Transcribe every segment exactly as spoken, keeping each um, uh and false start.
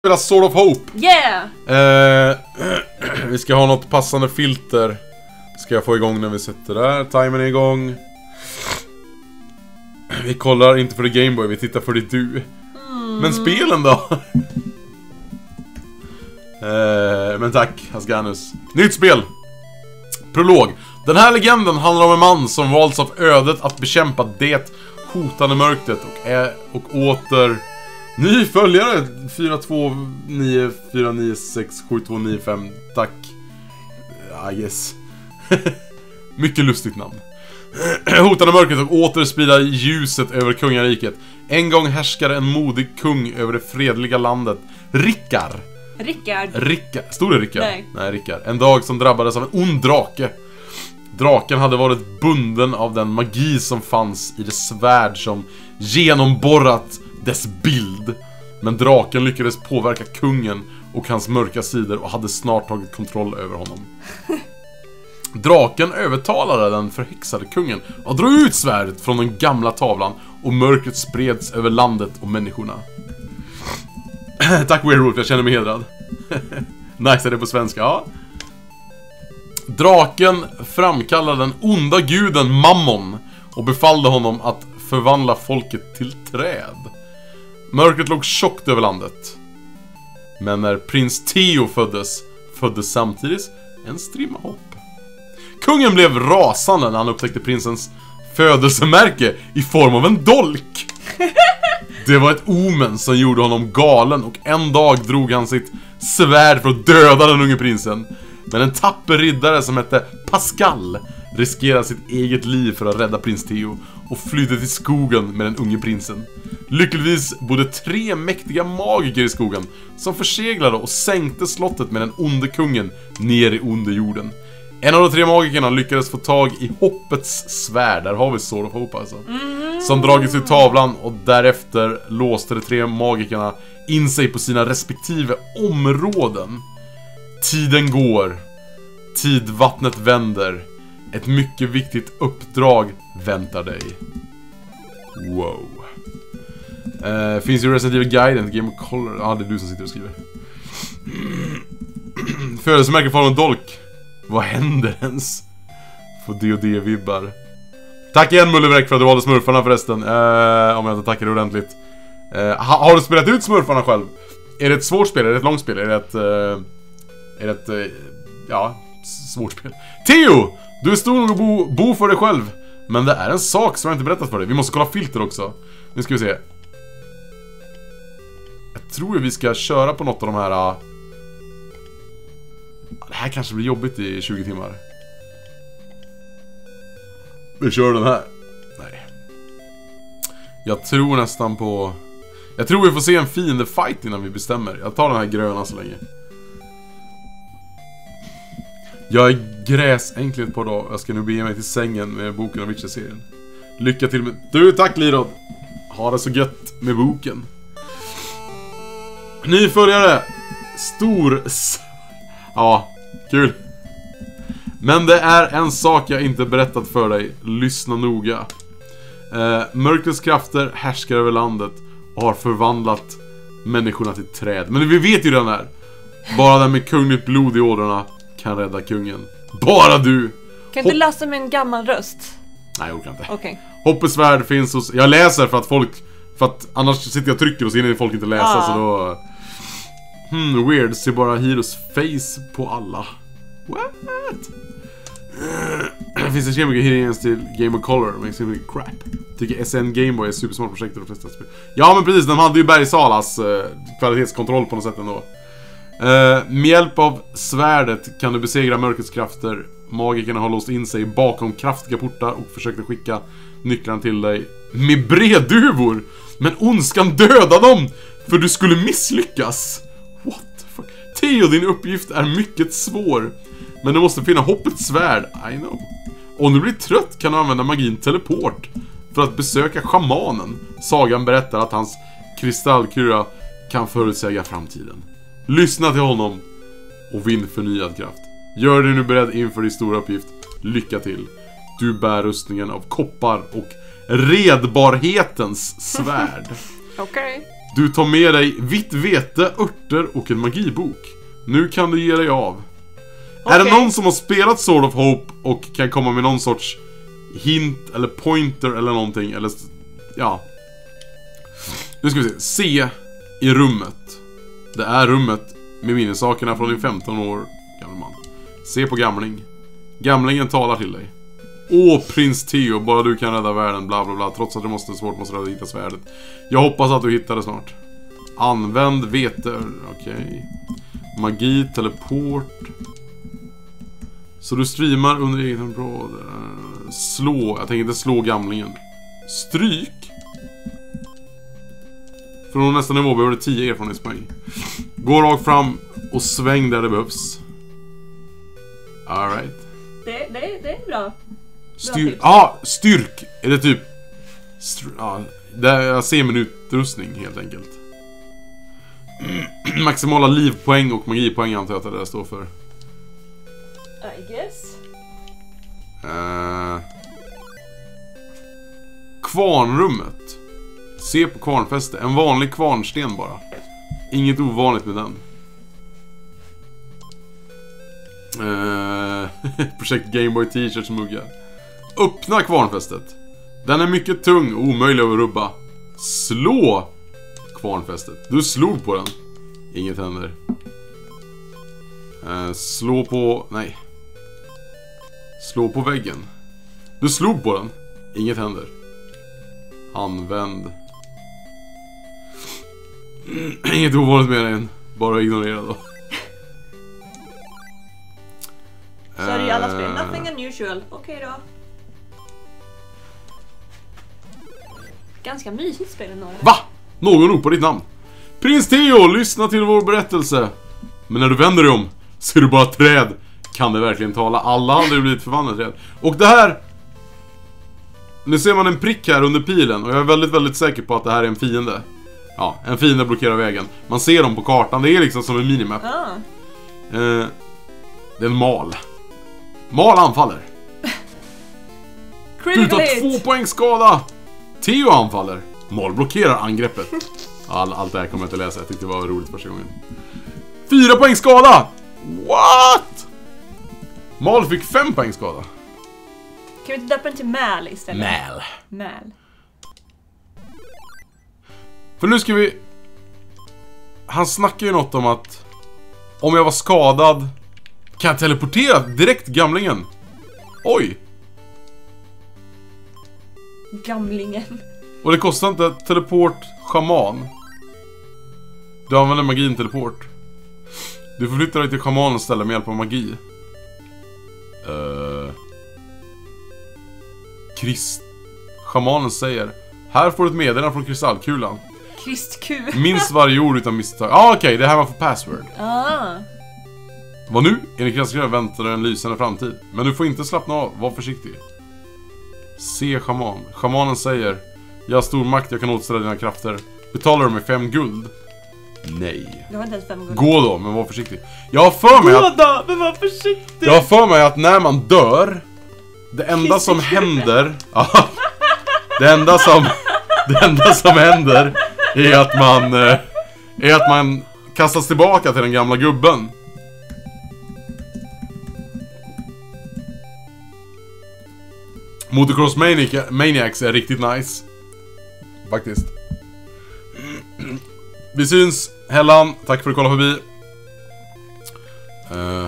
spela Sword of Hope. Yeah! Eh, vi ska ha något passande filter. Ska jag få igång när vi sätter där. Timern är igång. Vi kollar inte för det Gameboy, vi tittar för det du. Mm. Men spelen då? eh, men tack, Asganus. Nytt spel. Prolog. Den här legenden handlar om en man som valts av ödet att bekämpa det hotande mörkret och, är, och åter... Ny följare fyra två nio fyra nio sex sju två nio fem. Tack. I guess. Mycket lustigt namn. Hotande mörkret och åter sprida ljuset över kungariket. En gång härskade en modig kung över det fredliga landet. Rickard. Rickard. Rickard. Stod det Rickard? Nej. Nej, Rickard. En dag som drabbades av en ond drake. Draken hade varit bunden av den magi som fanns i det svärd som genomborrat dess bild. Men draken lyckades påverka kungen och hans mörka sidor och hade snart tagit kontroll över honom. Draken övertalade den förhäxade kungen att dra ut svärdet från den gamla tavlan och mörkret spreds över landet och människorna. Tack Werewolf, jag känner mig hedrad. Nice, är det på svenska? Ja. Draken framkallade den onda guden Mammon och befallde honom att förvandla folket till träd. Mörkret låg tjockt över landet. Men när prins Theo föddes, föddes samtidigt en strimma hopp. Kungen blev rasande när han upptäckte prinsens födelsemärke i form av en dolk. Det var ett omen som gjorde honom galen och en dag drog han sitt svärd för att döda den unge prinsen. Men en tapper riddare som hette Pascal riskerade sitt eget liv för att rädda prins Theo och flydde till skogen med den unge prinsen. Lyckligtvis bodde tre mäktiga magiker i skogen som förseglade och sänkte slottet med den onde kungen ner i underjorden. En av de tre magikerna lyckades få tag i hoppets svärd. Där har vi Sword of Hope alltså. Mm. Som dragits ur tavlan och därefter låste de tre magikerna in sig på sina respektive områden. Tiden går. Tidvattnet vänder. Ett mycket viktigt uppdrag väntar dig. Wow. Uh, finns ju Resident Evil Guiden, Game of Color. Ja, ah, det är du som sitter och skriver. Födelsemärke för en dolk. Vad händer ens? Får D och D-vibbar. Tack igen Mullevräck för att du valde smurfarna förresten. Uh, om jag inte tackar ordentligt. Uh, ha, har du spelat ut smurfarna själv? Är det ett svårt spel? Är det ett långt spel? Är det ett... Uh, är det ett... Uh, ja, svårt spel. Theo! Du är stor nog att bo, bo för dig själv. Men det är en sak som jag inte berättat för dig. Vi måste kolla filter också. Nu ska vi se. Jag tror vi ska köra på något av de här... Uh... Det här kanske blir jobbigt i tjugo timmar. Vi kör den här. Nej. Jag tror nästan på... Jag tror vi får se en fiende fight innan vi bestämmer. Jag tar den här gröna så länge. Jag är gräsänkligt på dag. Jag ska nu bege mig till sängen med boken av Witcher-serien. Lycka till med... Du, tack Lirod. Ha det så gött med boken. Ny följare. Stor... Ja, kul. Men det är en sak jag inte berättat för dig. Lyssna noga. eh, Mörkrets krafter härskar över landet och har förvandlat människorna till träd. Men vi vet ju den här. Bara den med kungligt blod i ådrorna kan rädda kungen. Bara du. Kan du läsa med en gammal röst? Nej, jag orkar inte. Okay. Hoppets svärd finns hos... Jag läser för att folk... För att annars sitter jag och trycker och så hinner folk inte läsa. Ah. Så då... Hmm, weird. Ser bara Heroes face på alla. What? Det finns en kemiker hearings till Game of Color. Men det är crap. Tycker S N Gameboy är supersmart projekt och de flesta spel. Ja, men precis. De hade ju Bergsalas uh, kvalitetskontroll på något sätt ändå. Uh, med hjälp av svärdet kan du besegra mörkrets krafter. Magikerna har låst in sig bakom kraftiga portar och försökte skicka nycklarna till dig med bredduvor. Men ondskan dödade dem för du skulle misslyckas. What the fuck? Theo, din uppgift är mycket svår. Men du måste finna hoppets svärd. I know. Om du blir trött kan du använda magin teleport för att besöka shamanen. Sagan berättar att hans kristallkura kan förutsäga framtiden. Lyssna till honom och vinn förnyad kraft. Gör dig nu beredd inför din stora uppgift. Lycka till. Du bär rustningen av koppar och redbarhetens svärd. Okej. Du tar med dig vitt vete, örter och en magibok. Nu kan du ge dig av. Okay. Är det någon som har spelat Sword of Hope och kan komma med någon sorts hint eller pointer eller någonting? Eller, ja. Nu ska vi se. Se i rummet. Det är rummet med minnesakerna från din femton år gamla man. Se på gamling. Gamlingen talar till dig. Åh, prins Theo, bara du kan rädda världen, bla bla bla. Trots att det måste svårt måste du hitta svärdet. Jag hoppas att du hittar det snart. Använd vete. Okej. Okay. Magi, teleport. Så du streamar under egen bråd. Slå, jag tänker inte slå gamlingen. Stryk. Från nästa nivå behöver du tio erfarenhetspoäng. Gå rakt fram och sväng där det behövs. All right. Det, det, det är bra. Styr, ja, ah, styrk. Är det typ ja, det är seminutrustning helt enkelt. Maximala livpoäng och magipoäng antar jag att det där står för. I guess. Uh, kvarnrummet. Se på kvarnfäste. En vanlig kvarnsten bara. Inget ovanligt med den. Uh, projekt Gameboy t-shirts muggar. Öppna kvarnfästet. Den är mycket tung och omöjlig att rubba. Slå kvarnfästet. Du slog på den. Inget händer. Uh, slå på... Nej. Slå på väggen. Du slog på den. Inget händer. Använd. Inget ovanligt med den. Bara ignorera då. Så är det ju alla spel. Nothing unusual. Okej okay då. Ganska mysigt spel ändå. Va? Någon ropar ditt namn. Prins Theo, lyssna till vår berättelse. Men när du vänder dig om ser du bara träd. Kan det verkligen tala? Alla hade ju blivit förvandlade träd. Och det här... Nu ser man en prick här under pilen. Och jag är väldigt, väldigt säker på att det här är en fiende. Ja, en fiende blockerar vägen. Man ser dem på kartan. Det är liksom som en minimap. Ah. Eh, det är en mal. Mal anfaller. Du tar två poäng skada. Theo anfaller. Mal blockerar angreppet. All, allt det här kommer jag inte läsa. Jag tyckte det var roligt första gången. Fyra poäng skada. What? Mal fick fem poäng skada. Kan vi inte döpa den till Mal istället? Mal. Mal. För nu ska vi... Han snackar ju något om att om jag var skadad kan jag teleportera direkt gamlingen. Oj. Gamlingen. Och det kostar inte teleport shaman. Du använder magin teleport. Du får flytta dig till shamanens ställe med hjälp av magi. Uh... Krist... Shamanen säger: här får du ett meddelande från kristallkulan. Kristkul. Minst varje ord utan misstag. Ja, ah, okej, okay, det här var för password. Ah. Vad nu? Enligt kristallkulan väntar en lysande framtid. Men du får inte slappna av, var försiktig. Se shaman. Shamanen säger: jag har stor makt, jag kan återställa dina krafter. Betalar du med fem guld? Nej. Jag har inte ens fem guld. Gå då, men var försiktig. Jag har för mig Gå att... då, men var försiktig. Jag har för mig att när man dör, det enda som händer... Ja, det enda som... Det enda som händer är att man... Är att man kastas tillbaka till den gamla gubben. Motocross Maniacs är riktigt nice. Faktiskt. Vi syns, Hellan. Tack för att du kollade förbi. Uh,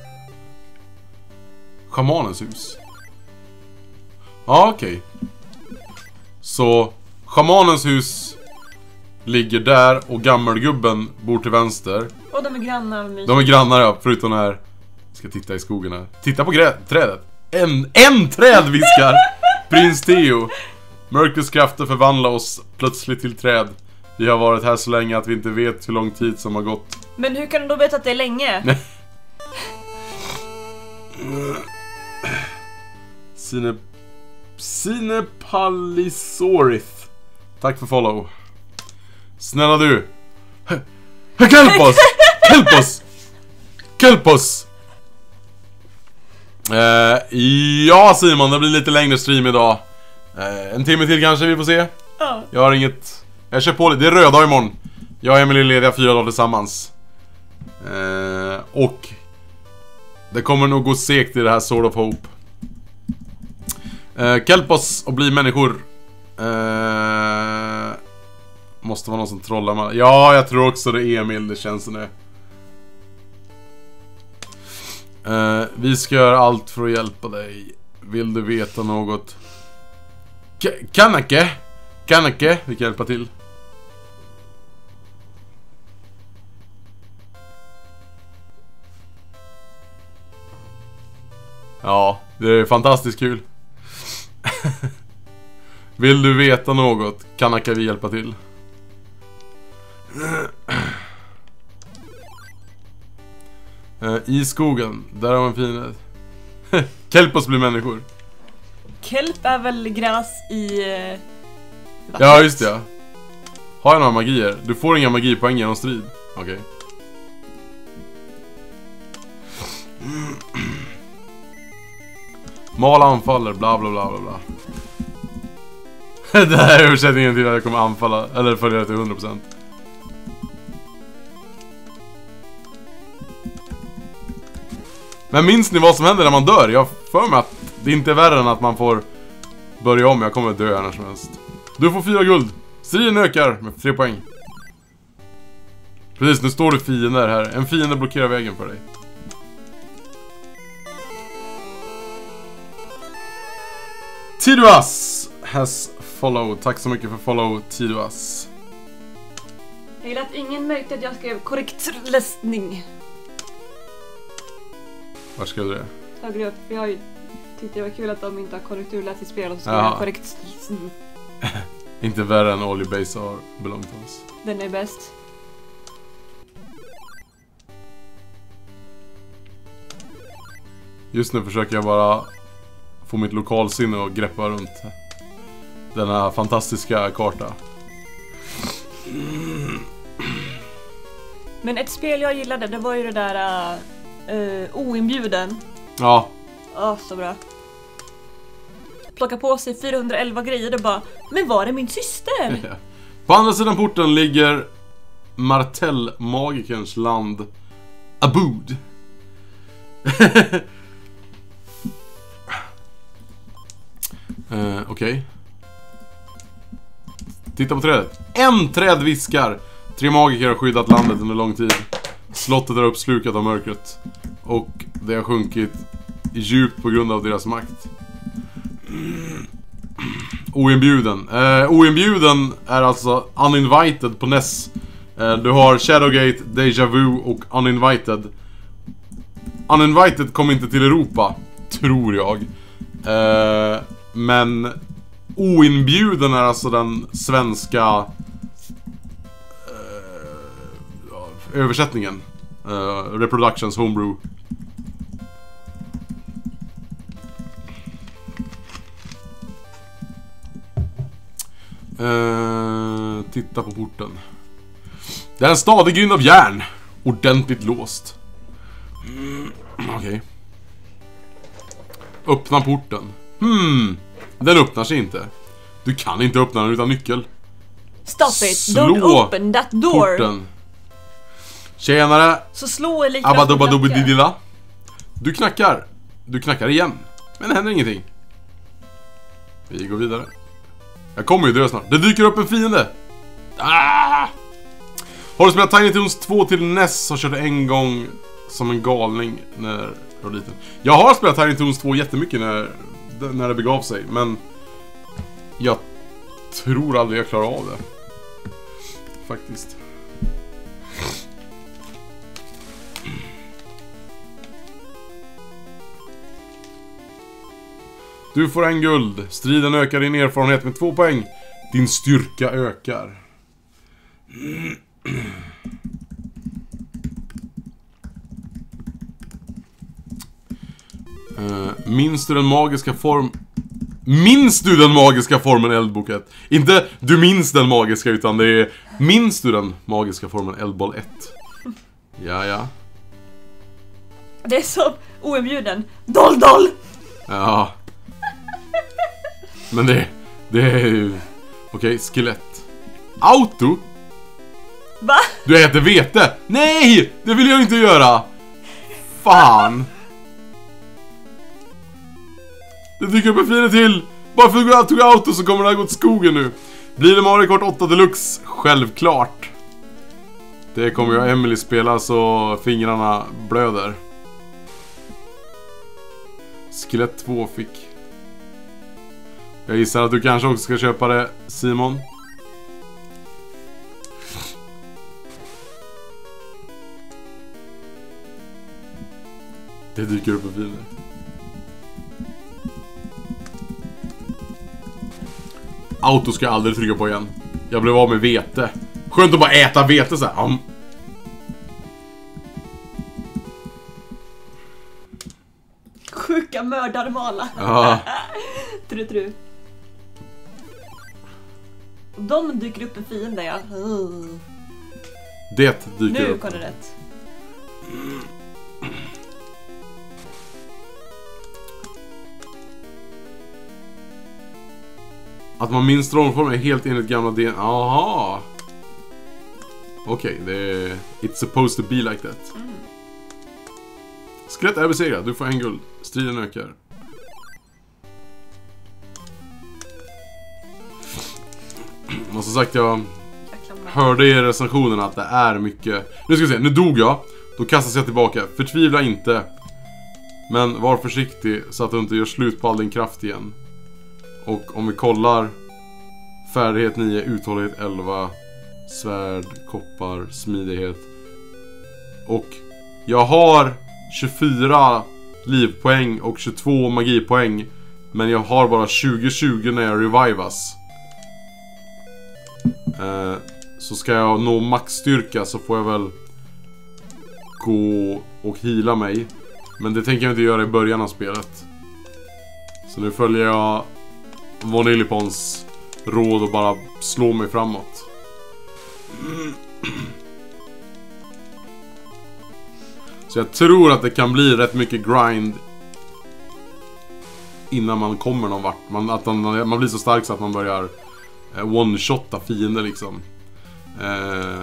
Schamanens hus. Ja, ah, okej. Okay. Så Schamanens hus ligger där och gammelgubben bor till vänster. Och de är grannar med... De är grannar, ja, förutom här. Jag ska titta i skogen här. Titta på grä- trädet. En, en träd viskar Prins Theo. Mörkrets krafter förvandlar oss plötsligt till träd. Vi har varit här så länge att vi inte vet hur lång tid som har gått. Men hur kan du då veta att det är länge? Sine... Sine Palisorith. Tack för follow. Snälla du. Hjälp oss! Hjälp oss! Hjälp oss! Uh, ja Simon, det blir lite längre stream idag. uh, En timme till kanske, vi får se. Ja. Jag har inget... Jag kör på det, det är röda imorgon. Jag och Emily är lediga fyra dagar tillsammans. eh, Och det kommer nog gå segt i det här Sword of Hope. eh, Hjälp oss att bli människor. eh, Måste vara någon som trollar med. Ja, jag tror också det är Emil, det känns som det. eh, Vi ska göra allt för att hjälpa dig. Vill du veta något? K Kanake Kanake, vi kan hjälpa till. Ja, det är fantastiskt kul. Vill du veta något? Kanaka vi hjälpa till. uh, I skogen, där har man fiende. Kelp oss bli människor. Kelp är väl gräs i uh, vattnet. Ja, just det, ja. Har jag några magier? Du får inga magipoäng genom strid. Okej. Okay. Mal anfaller, bla bla bla bla bla. Det här är översättningen till att jag kommer anfalla. Eller följa det till hundra procent. Men minns ni vad som händer när man dör? Jag för mig att det inte är värre än att man får börja om. Jag kommer att dö här när som helst. Du får fyra guld. Striden ökar med tre poäng. Precis, nu står det fiender här. En fiende blockerar vägen för dig. Tiduas has followed. Tack så mycket för follow, Tiduas. Jag gillar att ingen märkte att jag skrev korrekt läsning. Var skrev du det? Högre upp. Jag har ju tyckt det var kul att de inte har korrekturläst i spel och så skrev Jaha. jag korrekt. Inte värre än all your base are belong to us. Den är bäst. Just nu försöker jag bara få mitt lokalsinne och greppa runt denna fantastiska karta. Men ett spel jag gillade, det var ju det där uh, oinbjuden. Ja. Ja, oh, så bra. Plocka på sig fyrahundraelva grejer och bara, men var är min syster? Ja. På andra sidan porten ligger Martell-magikerns land Abood. uh, Okej okay. Titta på trädet. En träd viskar. Tre magiker har skyddat landet under lång tid. Slottet är uppslukat av mörkret. Och det har sjunkit djupt på grund av deras makt. Oinbjuden. eh, Oinbjuden är alltså uninvited på N E S. eh, Du har Shadowgate, Deja Vu och uninvited. Uninvited kom inte till Europa, tror jag. eh, Men oinbjuden är alltså den svenska eh, översättningen. eh, Reproductions Homebrew. Uh, titta på porten. Det är en stadig grind av järn. Ordentligt låst. mm, Okej okay. Öppna porten. Hmm, den öppnar sig inte. Du kan inte öppna den utan nyckel. Stop it, don't open that door. Porten. Tjänare. Så slå är lika Abadobadobididila. Du knackar. Du knackar igen. Men det händer ingenting. Vi går vidare. Jag kommer ju dö snart. Det dyker upp en fiende. Ah! Har du spelat Tiny Toons två till N E S och körde en gång som en galning när jag var liten? Jag har spelat Tiny Toons två jättemycket när, när det begav sig. Men jag tror aldrig jag klarar av det. Faktiskt. Du får en guld. Striden ökar din erfarenhet med två poäng. Din styrka ökar. uh, Minns du den magiska form... Minns du den magiska formen eldboket? Inte du minns den magiska, utan det är minns du den magiska formen eldboll ett. Ja, ja. Det är så oinbjuden. Doll, doll! Ja. Men det, det är ju... Okej, okay, skelett. Auto? Va? Du äter vete? Nej! Det vill jag inte göra! Fan! Det dyker upp en fiende till! Bara för att du tog auto så kommer det här gå till skogen nu. Blir det Mario Kart åtta Deluxe? Självklart. Det kommer jag och Emily spela så fingrarna blöder. Skelett två fick. Jag gissar att du kanske också ska köpa det, Simon. Det dyker upp en fiende. Auto ska jag aldrig trycka på igen. Jag blev av med vete. Skönt att bara äta vete så här. Um. Sjuka mördarvala. Ja. Tru tru. Och de dyker upp en fiende, ja. Uh. Det dyker Nu upp. kom det rätt. Att man minns rollformen är helt enligt gamla D N A. Aha. Okej, okay, det är... It's supposed to be like that. Mm. Skelett är besegrad, du får en guld. Striden ökar. Och som sagt, jag hörde i recensionerna att det är mycket... Nu ska vi se, nu dog jag. Då kastas jag tillbaka. Förtvivla inte. Men var försiktig så att du inte gör slut på all din kraft igen. Och om vi kollar färdighet nio, uthållighet elva, svärd, koppar, smidighet. Och jag har tjugofyra livpoäng och tjugotvå magipoäng. Men jag har bara tjugo tjugo när jag revivas. eh, Så ska jag nå maxstyrka så får jag väl gå och heala mig. Men det tänker jag inte göra i början av spelet. Så nu följer jag Vanillipons råd och bara slå mig framåt. Så jag tror att det kan bli rätt mycket grind innan man kommer någon vart. Man, att man, man blir så stark så att man börjar eh, one-shotta fiender liksom. Eh...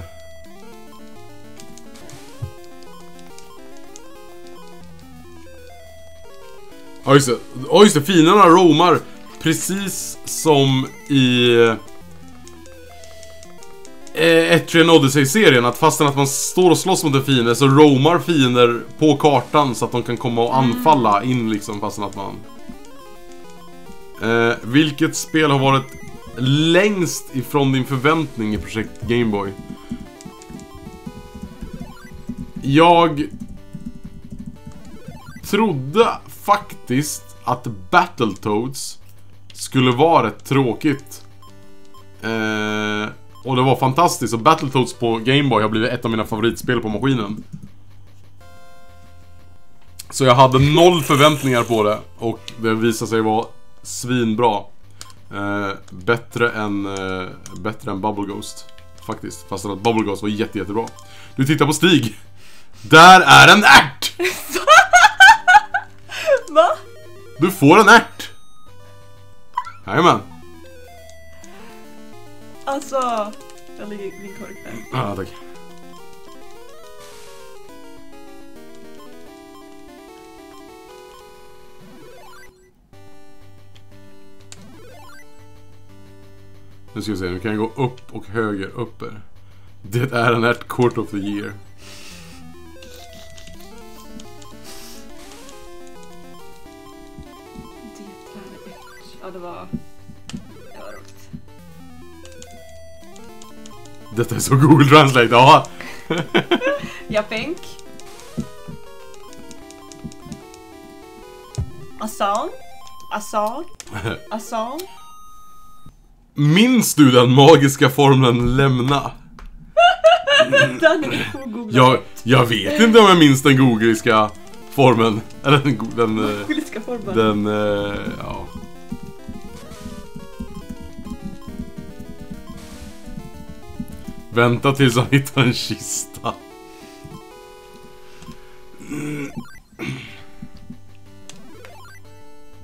Ja just det, ja, just det, fienderna roamar precis som i eh, Etrian Odyssey-serien. Att fastän att man står och slåss mot en fiende så roamar fiender på kartan så att de kan komma och anfalla in liksom fastän att man... Eh, vilket spel har varit längst ifrån din förväntning i projekt Game Boy? Jag trodde faktiskt att Battletoads skulle vara rätt tråkigt. Eh, och det var fantastiskt. Och Battletoads på Game Boy har blivit ett av mina favoritspel på maskinen. Så jag hade noll förväntningar på det. Och det visade sig vara svinbra. Eh, bättre än eh, bättre än Bubble Ghost faktiskt. Fast att Bubble Ghost var jätte, jättebra. Du tittar på Stig. Där är en ärt! Va? Du får en ärt! Jajamän. Alltså, jag ligger i min kork där. Ja, tack. Nu ska vi se, nu kan jag gå upp och höger upper. Det är en ärt Court of the Year. Ja, det var... Det var roligt. Detta är så Google Translate, ja. Jag pink. Asan. Asan. Asan. Minns du den magiska formeln lämna? Den är på Google. Jag, jag vet inte om jag minns den googliska formeln. Eller den... den Googliska formeln. Den, uh, ja... Vänta tills han hittar en kista. Mm.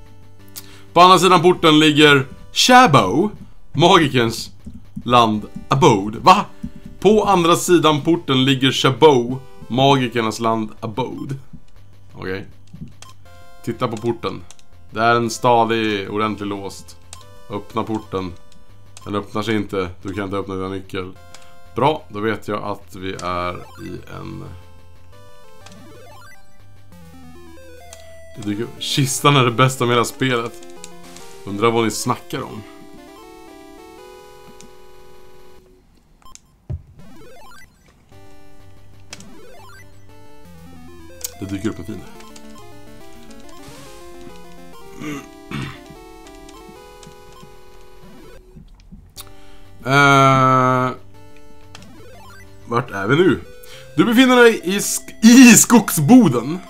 På andra sidan porten ligger Shabo, magikens land. A Abode. Va? På andra sidan porten ligger Chabot, magikernas land Abode. Okej. Okay. Titta på porten. Det är en stadig, ordentlig låst. Öppna porten. Den öppnar sig inte. Du kan inte öppna dina nyckel. Bra, då vet jag att vi är i en... Det dyker... Kistan är det bästa med hela spelet. Undrar vad ni snackar om. Det dyker upp en fin. Uh, vart är vi nu? Du befinner dig i, sk i skogsboden.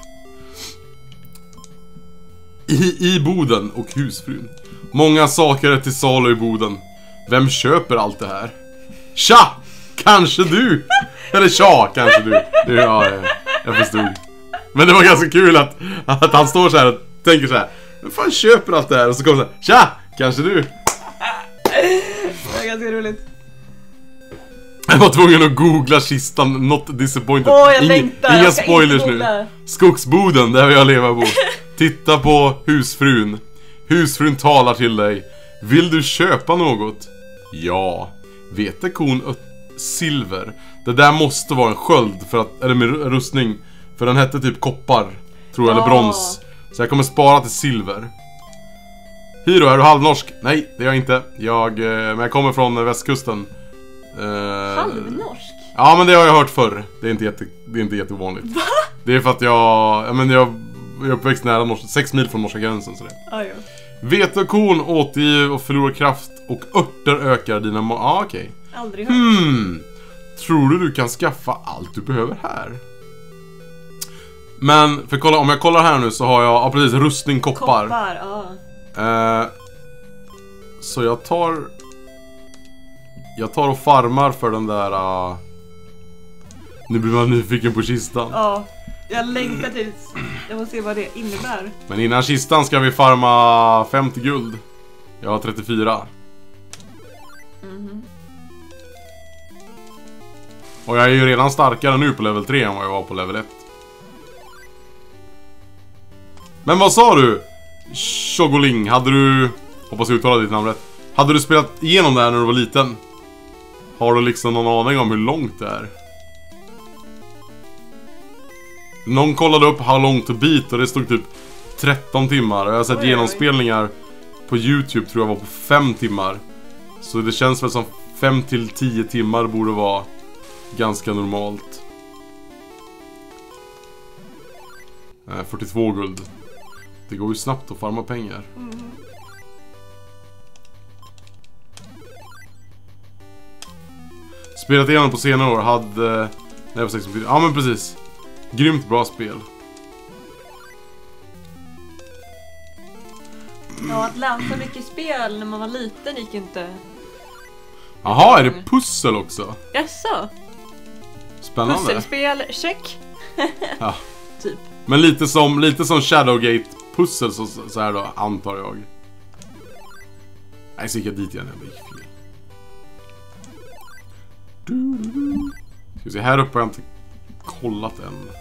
I, I boden och husfrun. Många saker är till salu i boden. Vem köper allt det här? Tja! Kanske du! Eller tja, kanske du. Det, ja, jag förstod. Men det var ganska kul att, att han står så här och tänker så här: vem fan köper allt det här? Och så kommer så här: tja! Kanske du? Det var ganska roligt. Jag var tvungen att googla kistan. Not disappointed. Åh, jag Inge, längtar. Inga Jag ska spoilers inte nu. googla. Skogsboden, där jag lever på. Titta på husfrun. Husfrun talar till dig. Vill du köpa något? Ja. Vetekon silver. Det där måste vara en sköld för att, eller med rustning. För den hette typ koppar, tror jag, eller brons. Så jag kommer spara till silver. Hiro, är du halvnorsk? Nej, det är jag inte. Jag, men jag kommer från västkusten. Uh, Halvnorsk? Ja, men det har jag hört förr. Det är inte, jätte, det är inte jätteovanligt. Va? Det är för att jag, ja, men jag, jag är uppväxt nära norsk, sex mil från norska gränsen. Så det. Ah, ja. Vete och korn återger och förlorar kraft. Och örter ökar dina... Ja, ah, okej. Okay. Aldrig hört. Hmm. Tror du du kan skaffa allt du behöver här? Men, för kolla, om jag kollar här nu så har jag, ja precis, rustning, koppar. Koppar, ja. Eh, så jag tar... Jag tar och farmar för den där... Uh, nu blir man nyfiken på kistan. Ja, jag längtar tills jag får se vad det innebär. Men innan kistan ska vi farma femtio guld. Jag har trettiofyra. Mhm. Och jag är ju redan starkare nu på level tre än vad jag var på level ett. Men vad sa du? Shogoling, hade du... Hoppas jag uttalade ditt namn rätt. Hade du spelat igenom det här när du var liten? Har du liksom någon aning om hur långt det är? Någon kollade upp how long to beat och det stod typ tretton timmar. Och jag har sett oj, genomspelningar oj. på YouTube, tror jag var på fem timmar. Så det känns väl som fem till tio timmar borde vara ganska normalt. äh, fyrtiotvå guld. Det går ju snabbt att farma pengar. Mm. Spelat igenom på senare år hade... Nej, var sex, ja men precis. Grymt bra spel. Ja, att läsa mycket spel när man var liten gick inte. Jaha, är det pussel också? Jaså? Spännande. Pusselspel, check. Ja. Typ. Men lite som, lite som Shadowgate-pussel så, så här då, antar jag. Nej, så gick jag dit igen, jag gick fel. Ska vi se, här uppe har jag inte kollat än.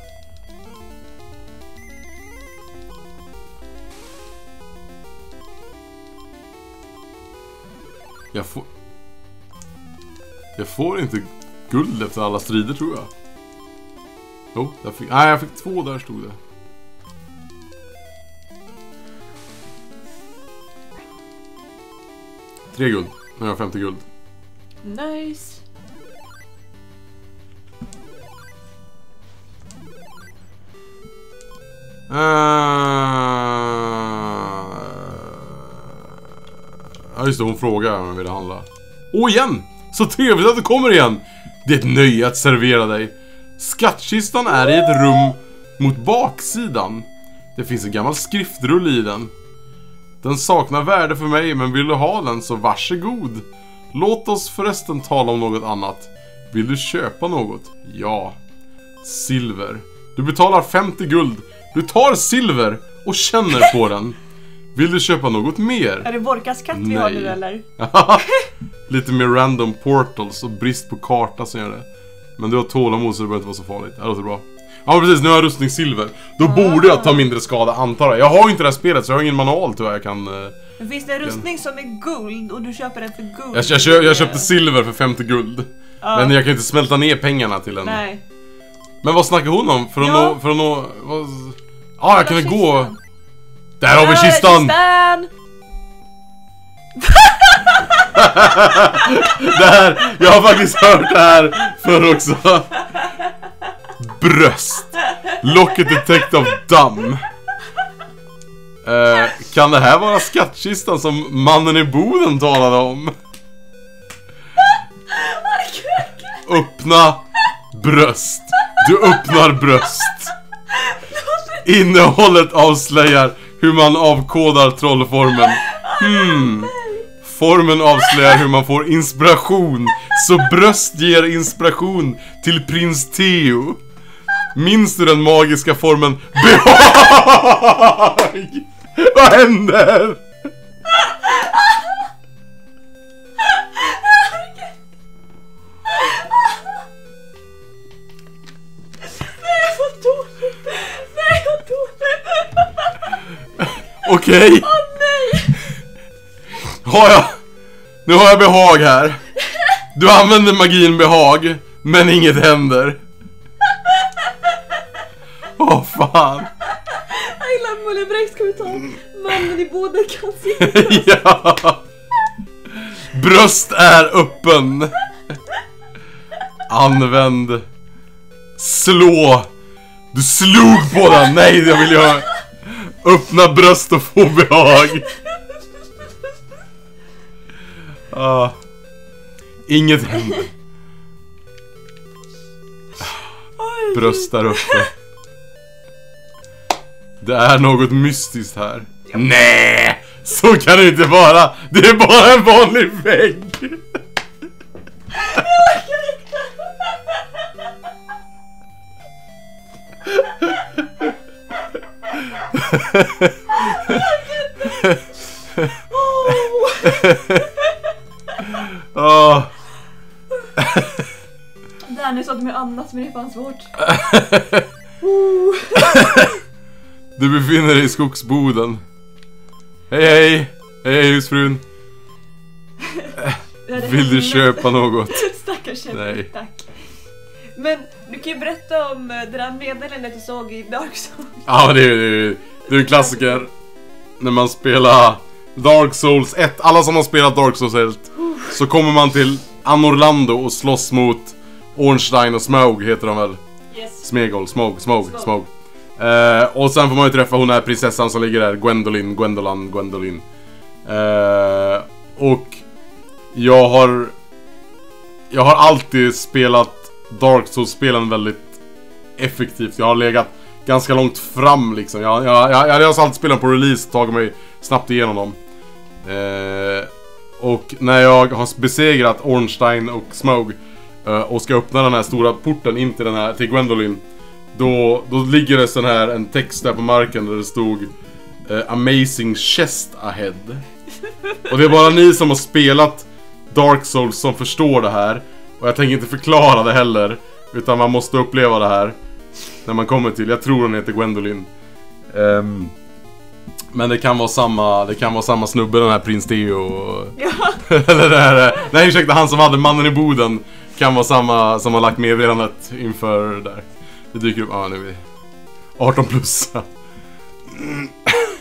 Jag får... Jag får inte guld efter alla strider, tror jag. Jo, oh, jag fick... Nej, jag fick två, där stod det. Tre guld. Nu har jag femtio guld. Nice. Uh... Ja just det, hon frågar om jag vill handla. Åh, igen! Så trevligt att du kommer igen! Det är ett nöje att servera dig. Skattkistan är i ett rum mot baksidan. Det finns en gammal skriftrulle i den. Den saknar värde för mig, men vill du ha den så varsågod. Låt oss förresten tala om något annat. Vill du köpa något? Ja. Silver. Du betalar femtio guld. Du tar silver och känner på den. Vill du köpa något mer? Är det Borkas katt vi Nej. har nu eller? lite mer random portals och brist på karta som gör det. Men du har tålamod så det behöver inte vara så farligt. Det låter bra. Ja precis, nu har jag rustningssilver. Då ah. borde jag ta mindre skada, antar jag. Jag har ju inte det här spelet så jag har ingen manual till vad jag kan... Men finns det en rustning som är guld och du köper den för guld? Jag, jag, köp, jag köpte silver för femtio guld. Ah. Men jag kan inte smälta ner pengarna till en. Nej. Men vad snackar hon om? För att ja. nå... För att nå... Vad... Ja, jag kan väl gå... Där har vi kistan! kistan! Det här, jag har faktiskt hört det här för också. Bröst. Locket är täckt av damm. eh, Kan det här vara skattkistan som mannen i Boden talade om? Öppna bröst. Du öppnar bröst. Innehållet avslöjar hur man avkodar trollformen. Hmm. Formen avslöjar hur man får inspiration. Så bröst ger inspiration till prins Theo. Minns du den magiska formen behag? Vad händer? Okej. Okay. Åh nej. Har jag... Nu har jag behag här. Du använder magin behag, men inget händer. Åh oh, fan. Jag gillar Mullebräcks kommentar. Mannen i Boden kan se. Ja. Bröst är öppen. Använd. Slå. Du slog på den. Nej, jag vill göra. Öppna bröst och få behag. Ah. Inget händer. Bröst där uppe. Det är något mystiskt här. Nej, så kan det inte vara. Det är bara en vanlig vägg. Oh. Där nu så att de annat men det fanns svårt. Du befinner dig i skogsboden. Hej hej. Hej hej husfrun. Vill du köpa något? Stackars tjej. Nej. Tack. Men du kan ju berätta om det där meddelandet du såg i Dark Souls. Ja, det är, det är, det är en klassiker. När man spelar Dark Souls ett. Alla som har spelat Dark Souls ett. Så kommer man till Anorlando och slåss mot Ornstein och Smaug heter de väl? Yes. Smegol, Smaug, Smaug, Smaug. Uh, och sen får man ju träffa hon här prinsessan som ligger där, Gwendolyn, Gwendolan, Gwendolyn. Uh, och jag har jag har alltid spelat Dark Souls-spelen väldigt effektivt. Jag har legat ganska långt fram liksom. Jag, jag, jag, jag hade alltid spelat på release och tagit mig snabbt igenom dem. Uh, och när jag har besegrat Ornstein och Smaug uh, och ska öppna den här stora porten in till den här, till Gwendolyn. Då, då ligger det sån här en text där på marken där det stod uh, Amazing chest ahead. Och det är bara ni som har spelat Dark Souls som förstår det här. Och jag tänker inte förklara det heller, utan man måste uppleva det här när man kommer till, jag tror hon heter Gwendolyn. um, Men det kan vara samma, det kan vara samma snubbe, den här prins Theo. Ja. Eller det här, nej ursäkta, han som hade mannen i Boden kan vara samma som har lagt meddelandet inför där. Det dyker upp, ja ah, nu är vi arton plus. mm.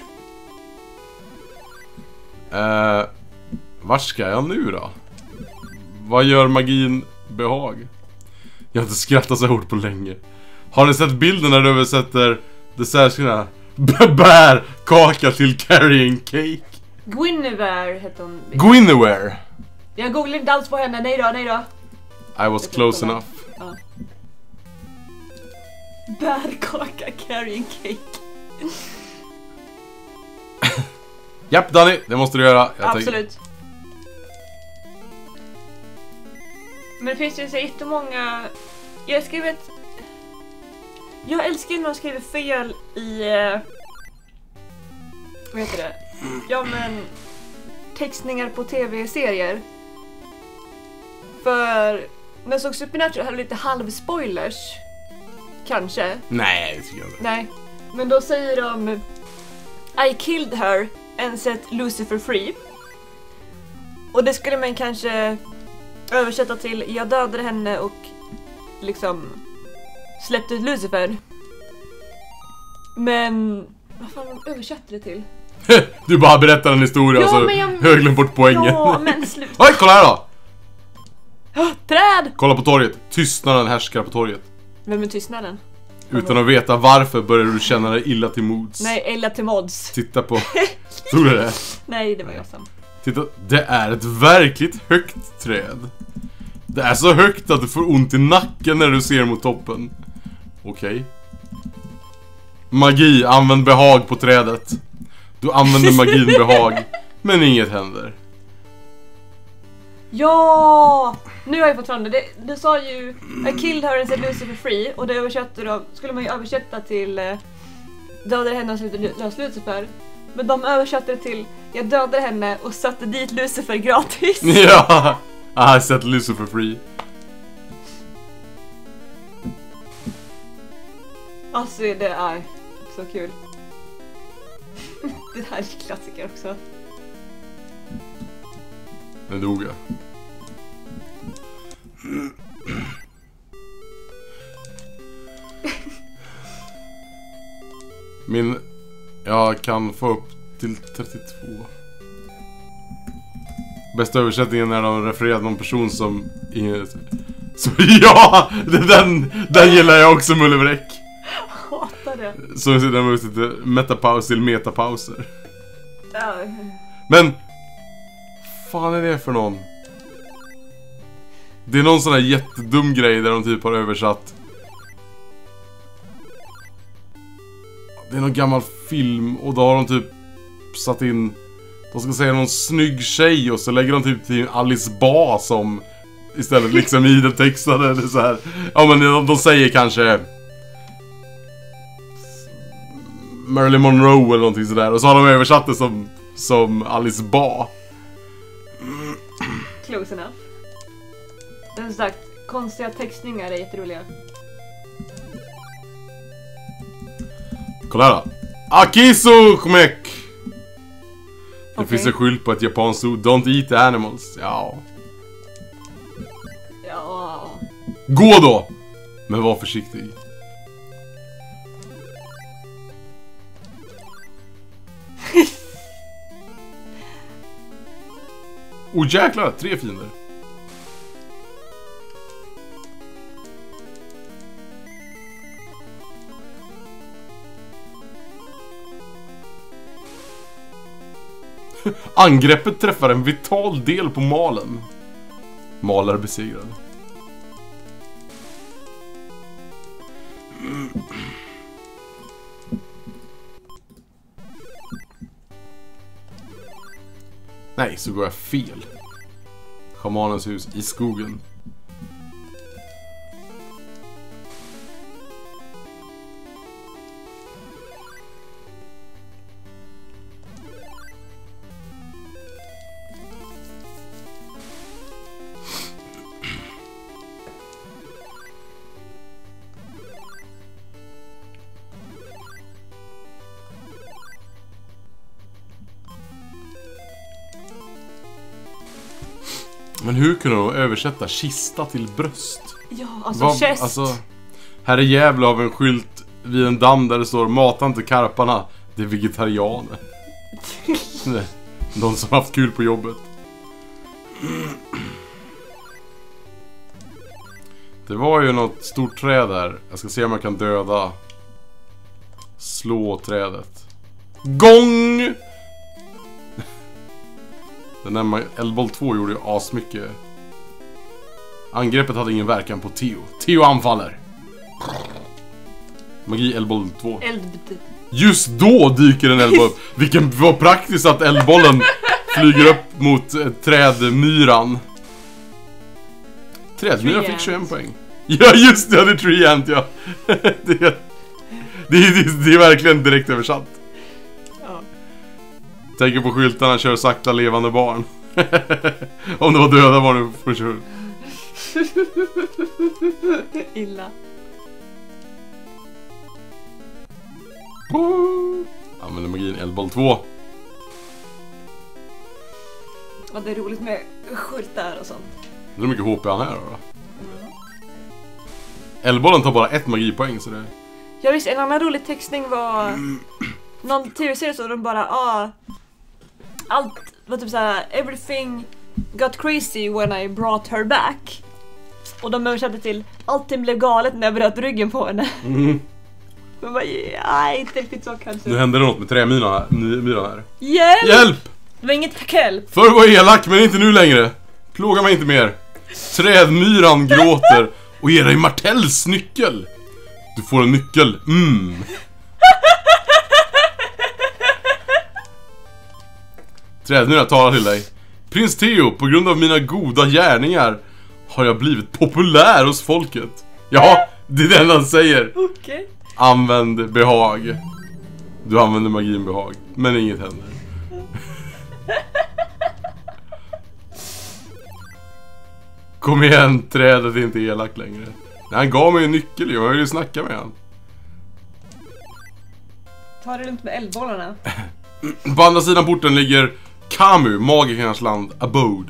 uh, Var ska jag nu då? Vad gör magin behag? Jag har inte skrattat så hårt på länge. Har ni sett bilden när du översätter det särskilda bär kaka till carrying cake? Guinevere heter hon. Guinevere. Jag googlade inte alls på henne, nej då, nej då. I was close enough. Ja. Bärkaka carrying cake. Japp Danny, det måste du göra. Jag absolut. Tänker... Men det finns ju så jättemånga. Jag skrev ett. Jag älskar när de skriver fel i uh... vad heter det? Ja men textningar på tv-serier. För när jag såg Supernatural hade lite halvspoilers. Kanske. Nej, det tycker jag inte. Nej. Men då säger de I killed her and set Lucifer free. Och det skulle man kanske översätta till jag dödade henne och liksom släppte ut Lucifer. Men vad fan de översatte det till? Du bara berättar en historia ja, och så jag... har jag glömt bort poängen. Ja, men sluta. Oj, kolla här då! Oh, träd! Kolla på torget. Tystnaden härskar på torget. Vem är tystnaden? Utan att veta varför börjar du känna dig illa till mods. Nej, illa till mods. Titta på... Tror du det? Nej, det var jag som. Titta, det är ett verkligt högt träd. Det är så högt att du får ont i nacken när du ser mot toppen. Okej. Okay. Magi, använd behag på trädet. Du använder magin behag, men inget händer. Ja! Nu har jag fått fram det. det. Du sa ju I killed her and set Lucifer free. Och det översatte då, skulle man ju översätta till eh, dödade henne och släppte lös Lucifer. Men de översatte det till jag dödade henne och satte dit Lucifer gratis. Ja, I set Lucifer free. Alltså det är så kul. Det här är klassiker också. Nu dog jag. Min... Jag kan få upp till trettiotvå. Bästa översättningen är de refererar någon person som... Inget... Så ja! Den, den gillar jag också, Mullebräck. Hatar det. Så den var till metapaus till metapauser. Ja. Men... fan är det för någon? Det är någon sån här jättedum grej där de typ har översatt. Det är någon gammal film och då har de typ satt in, de ska säga någon snygg tjej och så lägger de typ till Alice Ba som istället liksom i den textade eller så här. Ja men de, de säger kanske Marilyn Monroe eller någonting sådär och så har de översatt det som, som Alice Ba. Close enough. Men som sagt, konstiga textningar är jätteroliga. Kolla här då. Akisu Kumek. Det Okay. finns en skylt på ett japanskt ord. Don't eat the animals. Ja. Ja. Gå då! Men var försiktig. Oh jäklar, tre fiender. Angreppet träffar en vital del på malen. Malare besegrad. Nej, så går jag fel. Schamanens hus i skogen. Men hur kunde de översätta kista till bröst? Ja, alltså Vad, chest. alltså, här är jävla av en skylt vid en damm där det står mata inte karparna, det är vegetarianer. De som haft kul på jobbet. Det var ju något stort träd där. Jag ska se om jag kan döda. Slå trädet. Gång! Den där eldboll två gjorde ju asmycket. Angreppet hade ingen verkan på Theo. Theo anfaller. Magi eldboll två. Eld. Just då dyker en eldboll. Vilken var praktiskt att eldbollen flyger upp mot eh, trädmyran. Trädmyran fick tjugoen poäng. Ja just det, det är Tree Ant, ja. det, det, det, det är verkligen direkt översatt. Ja. Tänker på skyltarna, kör sakta levande barn. Om det var döda barn för sure. Illa. Använder magin eldboll två. Ja, det är roligt med skyltar och sånt. Hur mycket H P han här då? Mm. Eldbollen tar bara ett magipoäng så det... Ja visst, en annan rolig textning var mm. någon tv-serie så de bara ah, allt var typ såhär everything got crazy when I brought her back. Och de översatte till allting blev galet när jag bröt ryggen på henne. Mm. Men bara, ja, inte riktigt så kanske. Nu hände det något med trämyran här. Myran här. Hjälp! Hjälp! Det var inget hjälp. Förr var elak men inte nu längre. Plåga mig inte mer. Trädmyran gråter och ger dig Martells nyckel. Du får en nyckel. Mm. Trädmyran talar till dig. Prins Theo, på grund av mina goda gärningar har jag blivit populär hos folket. Ja, det är det han säger. Okej. Okay. Använd behag. Du använder magin behag, men inget händer. Kom igen, trädet är inte elak längre. Nej, han gav mig en nyckel, jag vill ju snacka med han. Ta det lugnt med eldbollarna. På andra sidan porten ligger Kamu, magikernas land, Abode.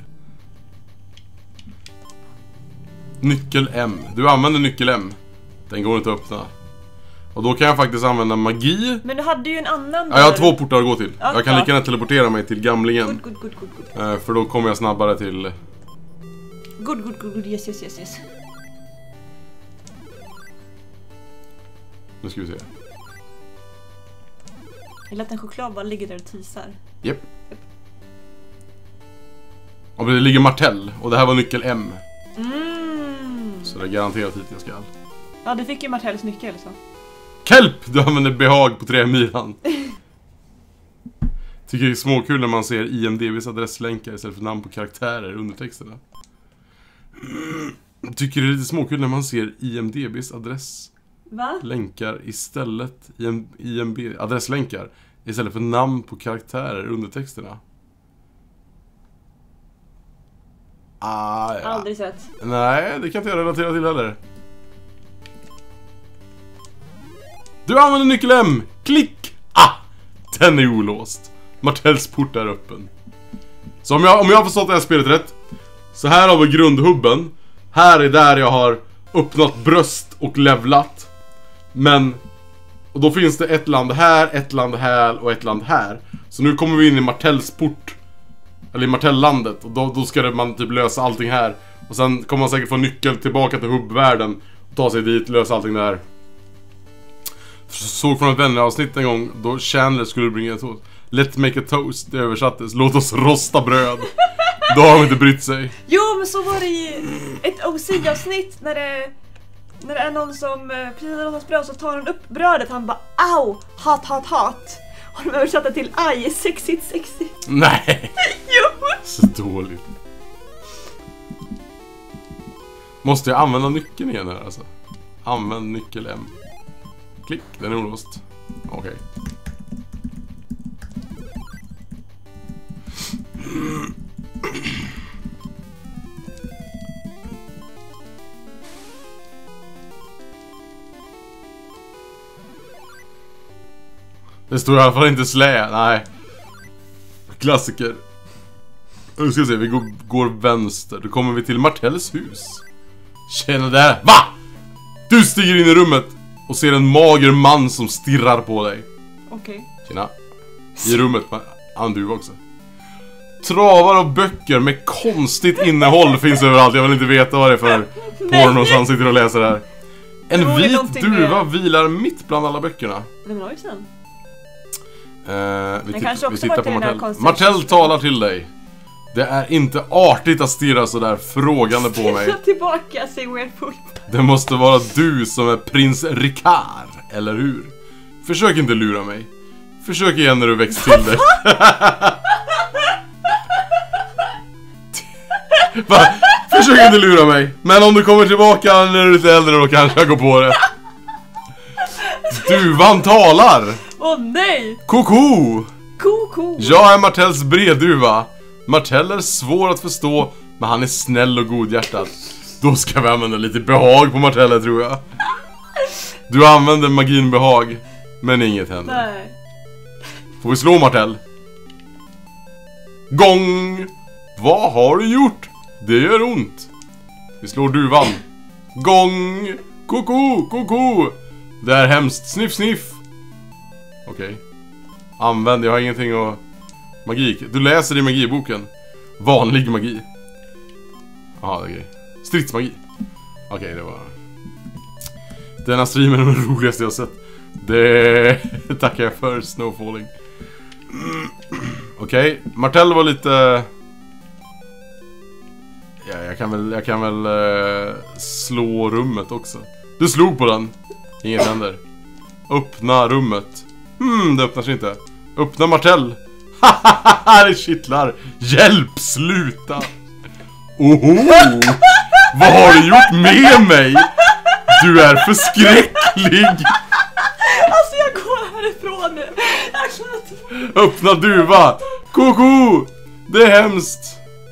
Nyckel M. Du använder nyckel M. Den går inte att öppna. Och då kan jag faktiskt använda magi. Men du hade ju en annan. Ja, jag har två portar att gå till. Ja, jag kan ja. lika gärna teleportera mig till gamlingen. Good, good, good, good, good. Eh, för då kommer jag snabbare till... Good, good, good, good. Yes, yes, yes, yes. Nu ska vi se. Jag lät en choklad bara ligga där och tisar. Japp. Yep. Och det ligger Martell. Och det här var nyckel M. Mm. Så det är garanterat hit jag ska. Ja, du fick ju Martells nyckel så. Kelp! Du använder behag på trämyran. Tycker det är småkul när man ser I M D B:s adresslänkar istället för namn på karaktärer under texterna. Tycker det är lite småkul när man ser I M D B:s adresslänkar istället I M D adresslänkar istället för namn på karaktärer under texterna. Ah, ja. Aldrig sett. Nej, det kan inte jag relatera till heller. Du använder nyckel M. Klick. Ah, den är olåst. Martells port är öppen. Så om jag, om jag har förstått det här spelet rätt, så här har vi grundhubben. Här är där jag har öppnat bröst och levlat. Men och då finns det ett land här, ett land här och ett land här. Så nu kommer vi in i Martells port. Eller i Martellandet. Och då, då ska det, man typ lösa allting här. Och sen kommer man säkert få nyckel tillbaka till hubbvärlden. Och ta sig dit, lösa allting där. Såg från ett vänneravsnitt en gång då Chandler skulle bringa ett toast. Let's make a toast, det översattes. Låt oss rosta bröd. Då har de inte brytt sig. Jo, men så var det i ett O C-avsnitt när det, när det är någon som precis när någon bröd så tar han upp brödet. Han bara, au, hat, hat, hat. Och de översatte till aj, sexigt, sexigt. Nej. Jo. Så dåligt. Måste jag använda nyckeln igen här alltså? Använd nyckel M. Klick, den är olåst. Okej. Okay. Det står i alla fall inte slä, nej. Klassiker. Nu ska vi se, vi går, går vänster. Då kommer vi till Martells hus. Tjena där, va? Du stiger in i rummet och ser en mager man som stirrar på dig. Okej. Okay. Tjena. I rummet, han du också. Travar av böcker med konstigt innehåll finns överallt. Jag vill inte veta vad det är för porno som han sitter och läser här. En vit duva med... vilar mitt bland alla böckerna. Vem var det sen? Uh, vi, titt vi tittar på Martell. Martell talar till dig. Det är inte artigt att stirra så där frågande på mig. Tillbaka, säger Weird. Det måste vara du som är prins Ricard, eller hur? Försök inte lura mig. Försök igen när du växt till dig. Va? Försök inte lura mig. Men om du kommer tillbaka när du är lite äldre då kanske jag går på det. Duvan talar. Åh oh, nej. Koko. Koko. Jag är Martells breduva. Martell är svår att förstå, men han är snäll och godhjärtad. Då ska vi använda lite behag på Martell, tror jag. Du använder magin behag, men inget händer. Nej. Får vi slå Martell? Gång! Vad har du gjort? Det gör ont. Vi slår duvan. Gång! Koko, koko! Det är hemskt. Sniff, sniff. Okej. Okay. Använd, jag har ingenting att... Magik. Du läser i magiboken. Vanlig magi. Jaha, okej. Okay. Stridsmagi. Okej, okay, det var... Denna streamen är den roligaste jag har sett. Det tackar jag för, Snowfalling. Okej, okay. Martell var lite... Ja, jag kan väl, jag kan väl uh, slå rummet också. Du slog på den. Inget händer. Öppna rummet. Hmm, det öppnar sig inte. Öppna Martell. Hahaha, det kittlar. Hjälp, sluta. Oho! Vad har du gjort med mig? Du är förskräcklig. Alltså jag går härifrån nu. Jag klarar inte. Öppna duva. Koko! Det är hemskt.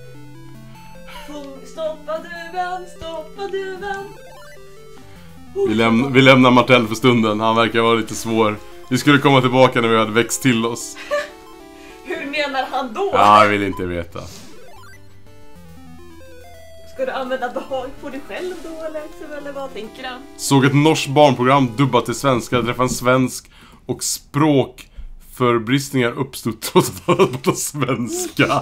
Stoppa duvan, stoppa duvan. Vi, läm vi lämnar Martell för stunden. Han verkar vara lite svår. Vi skulle komma tillbaka när vi hade växt till oss. Hur menar han då? Ja, jag vill inte veta. Ska du använda behag på dig själv då, eller, eller vad tänker han? Såg ett norskt barnprogram dubbat till svenska, träffade en svensk och språkförbristningar uppstod trots att han hade på svenska.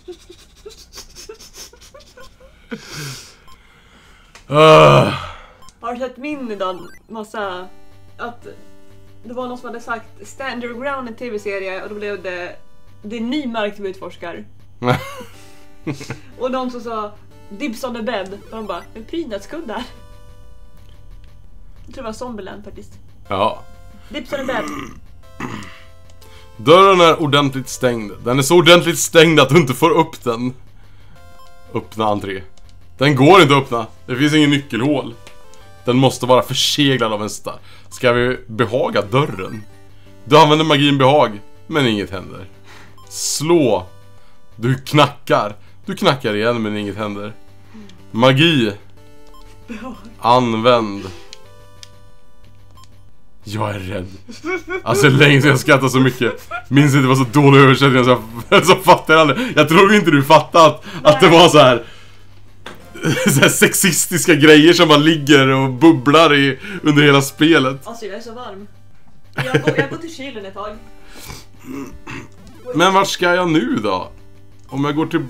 uh. Har du sett min idag? Massa... Att det var någon som hade sagt Stand Your Ground, en tv-serie, och då blev det det är ny mark som utforskar. Och de som sa Dibs on the bed, och de bara, en prydnadskuddar. Jag tror det var Zombieland faktiskt. Ja. Dibs on the bed. Dörren är ordentligt stängd. Den är så ordentligt stängd att du inte får upp den. Öppna entré. Den går inte att öppna. Det finns ingen nyckelhål. Den måste vara förseglad av en stad. Ska vi behaga dörren? Du använder magin behag, men inget händer. Slå. Du knackar. Du knackar igen, men inget händer. Magi. Använd. Jag är rädd. Alltså länge sedan jag skrattar så mycket. Minns inte, det var så dålig översättning, så jag så fattar jag aldrig. Jag tror inte du fattat att det var så här så här sexistiska grejer som bara ligger och bubblar i, under hela spelet. Alltså jag är så varm. Jag går, jag går till kylen ett tag. Men vart ska jag nu då? Om jag går till...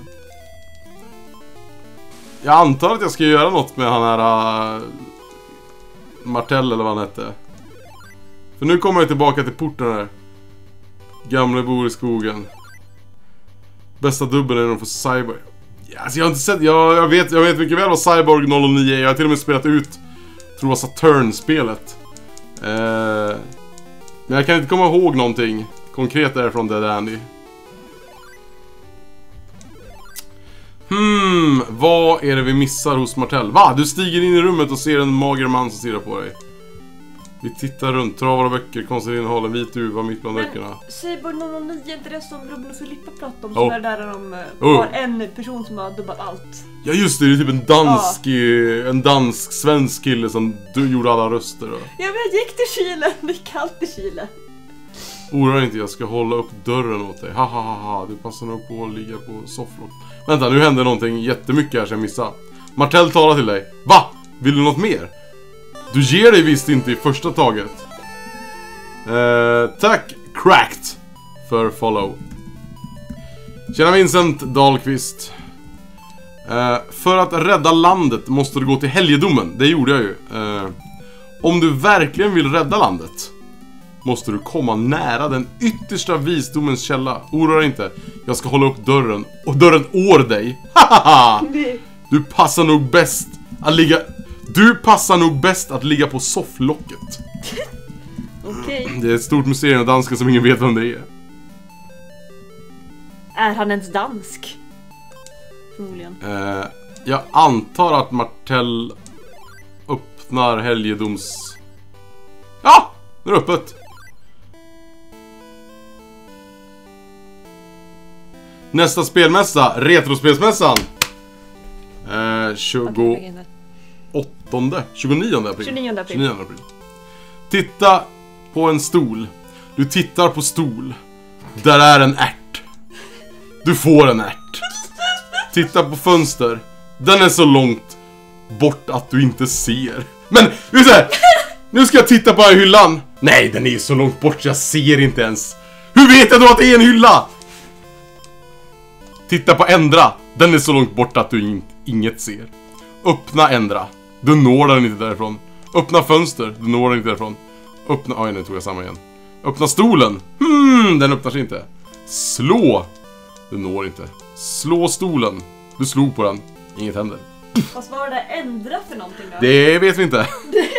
Jag antar att jag ska göra något med han här... Uh... Martell eller vad han hette. För nu kommer jag tillbaka till porten här. Gamla bor i skogen. Bästa dubbeln är de för Cyborg. Alltså jag har inte sett, jag, jag, vet, jag vet mycket väl vad Cyborg noll nio är. Jag har till och med spelat ut, tror det var Saturn-spelet. eh, Men jag kan inte komma ihåg någonting konkret därifrån Dead Andy. Hmm, vad är det vi missar hos Martell? Va? Du stiger in i rummet och ser en mager man som stirrar på dig. Vi tittar runt, travar och böcker, konstigt innehåll, en vit duva mitt bland böckerna. Cyborg noll nio, är inte det som Ruben och Filippa pratade om? Oh. Som är där de oh. har en person som har dubbat allt. Ja just det, det är typ en dansk, ja. En dansk-svensk kille som du gjorde alla röster. Då. Ja, men jag gick till kylen, det är kallt i kylen. Oroa dig inte, jag ska hålla upp dörren åt dig. Ha ha ha ha, du passar nog på att ligga på sofflock. Vänta, nu händer någonting jättemycket här som jag missade. Martell talar till dig. Va? Vill du något mer? Du ger dig visst inte i första taget. Eh, tack, Cracked, för follow. Tjena Vincent Dahlqvist. Eh, för att rädda landet måste du gå till helgedomen. Det gjorde jag ju. Eh, om du verkligen vill rädda landet måste du komma nära den yttersta visdomens källa. Oroa dig inte. Jag ska hålla upp dörren. Och dörren år dig. Hahaha! Du passar nog bäst att ligga... Du passar nog bäst att ligga på sofflocket. Okej. Okay. Det är ett stort museum av dansken som ingen vet vem det är. Är han ens dansk? Förmodligen. Eh, jag antar att Martell öppnar helgedoms... Ja! Nu är det öppet. Nästa spelmässa, Retrospelsmässan. Eh, tjugo... tjugoåttonde, tjugonionde april. tjugonionde april. tjugonionde april. Titta på en stol. Du tittar på stol. Där är en ärt. Du får en ärt. Titta på fönster. Den är så långt bort att du inte ser. Men, vet du, nu ska jag titta på den här hyllan. Nej, den är så långt bort så jag ser inte ens. Hur vet jag då att det är en hylla? Titta på ändra. Den är så långt bort att du in- inget ser. Öppna ändra. Du når den inte därifrån. Öppna fönster. Du når den inte därifrån. Öppna... Oj, nu tog jag samma igen. Öppna stolen. Hmm, den öppnar sig inte. Slå. Du når inte. Slå stolen. Du slog på den. Inget händer. Vad var det ändra för någonting då? Det vet vi inte.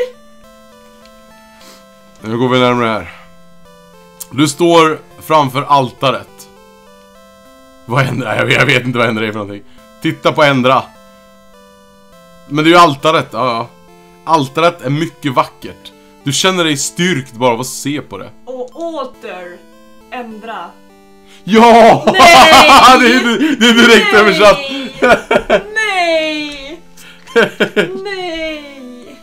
Nu går vi närmare här. Du står framför altaret. Vad ändrar? Jag vet, jag vet inte vad ändrar är för någonting. Titta på ändra. Men det är ju altaret. Ja, ja. Altaret är mycket vackert. Du känner dig styrkt bara av att se på det. Och åter ändra. Ja! Nej! det, är, det är direkt Nej! översatt. Nej! Nej!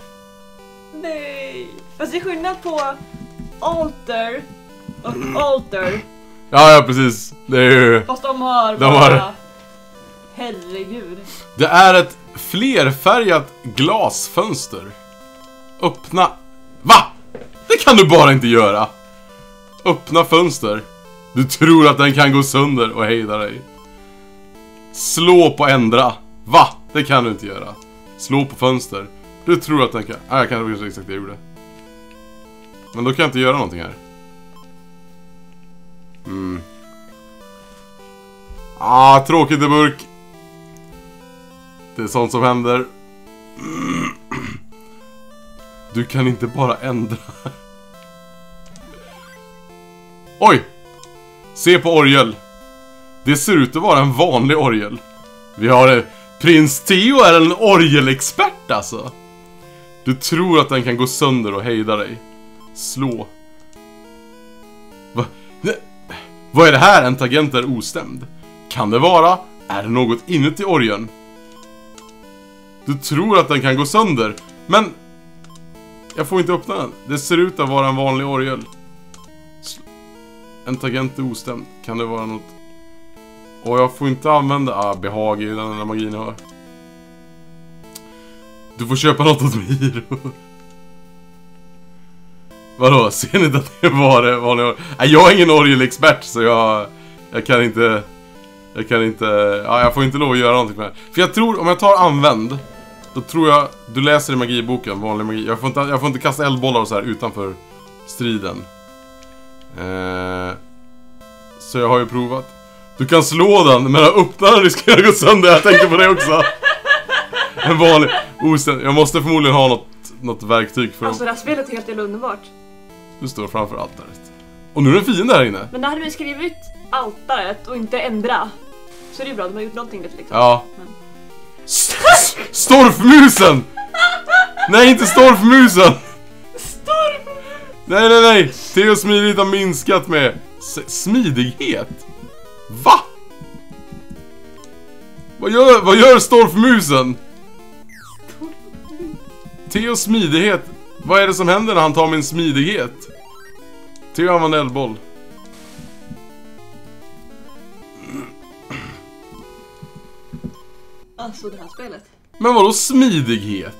Nej! Fast det är skillnad på alter och alter. Ja, ja, precis. Det är ju... Fast de har De bara... har- Herregud. Det är ett flerfärgat glasfönster. Öppna... Va? Det kan du bara inte göra. Öppna fönster. Du tror att den kan gå sönder och hejda dig. Slå på ändra. Va? Det kan du inte göra. Slå på fönster. Du tror att den kan... Ah, jag kan inte exakt det jag gjorde. Men då kan jag inte göra någonting här. Mm. Ah, tråkigt i burk. Det är sånt som händer. Du kan inte bara ändra. Oj! Se på orgel. Det ser ut att vara en vanlig orgel. Vi har det. Prins Theo är en orgelexpert alltså. Du tror att den kan gå sönder och hejda dig. Slå. Va? Det... Vad är det här? En tangent är ostämd. Kan det vara? Är det något inuti orgeln? Du tror att den kan gå sönder. Men jag får inte öppna den. Det ser ut att vara en vanlig orgel. En tangent är ostämd. Kan det vara något? Och jag får inte använda... Ah, behag i den där magin jag har. Du får köpa något åt mig. Vadå? Ser ni inte att det var det vanliga orgel? Nej, jag är ingen orgelexpert så jag... Jag kan inte... Jag kan inte... Ja, jag får inte lov att göra någonting med det. För jag tror, om jag tar använd... Då tror jag... Du läser i magiboken, vanlig magi. Jag får inte, jag får inte kasta eldbollar och så här utanför striden. Eh, så jag har ju provat. Du kan slå den, men att öppna den riskerar att gå sönder. Jag tänker på det också. En vanlig... Oständ. Jag måste förmodligen ha något, något verktyg för Alltså det här spelet är helt jävla underbart. Du står framför altaret. Och nu är det en fiende här inne. Men där hade vi skrivit altaret och inte ändra. Så det är bra, de har gjort någonting rätt liksom. Ja. Men... S- s- Storfmusen! Nej, inte storfmusen! Storm! Nej, nej, nej! Theo smidighet har minskat med... S- smidighet? Va? Vad gör, vad gör storfmusen? Theo smidighet. Vad är det som händer när han tar min smidighet? Theo använder eldboll. Alltså det här spelet. Men vadå smidighet?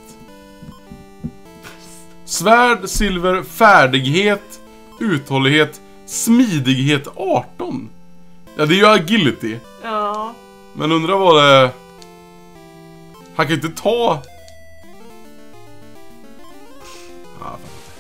Svärd, silver, färdighet, uthållighet, smidighet arton. Ja, det är ju agility. Ja. Men undrar vad det... Han kan inte ta... Ah,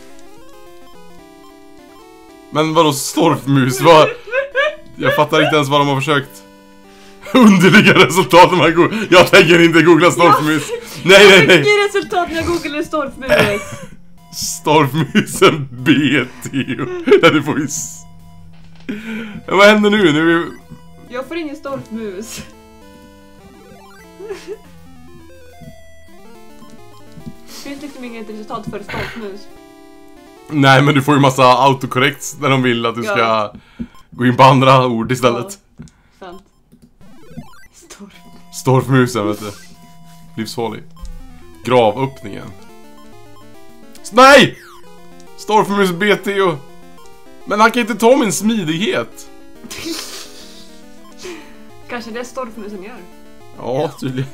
men vadå storfmus? Vad... Jag fattar inte ens vad de har försökt. Underliga resultat man går... Jag tänker inte googla storfmus. Nej, nej, nej. Vilket resultat när jag googlade storfmus? Storfmusen B T. Ja, det får vi... s- Ja, vad händer nu? Nu är vi... Jag får ingen storfmus. Det finns liksom inget resultat för storfmus. Nej, men du får ju massa autocorrects när de vill att du ska Ja. gå in på andra ord istället. Sant. Storm. Storfmusen, vet du. Livsfarlig. Gravöppningen. Nej! Storfmus B T O. Men han kan inte ta min smidighet. Kanske det Storfmusen gör. Ja, tydligen.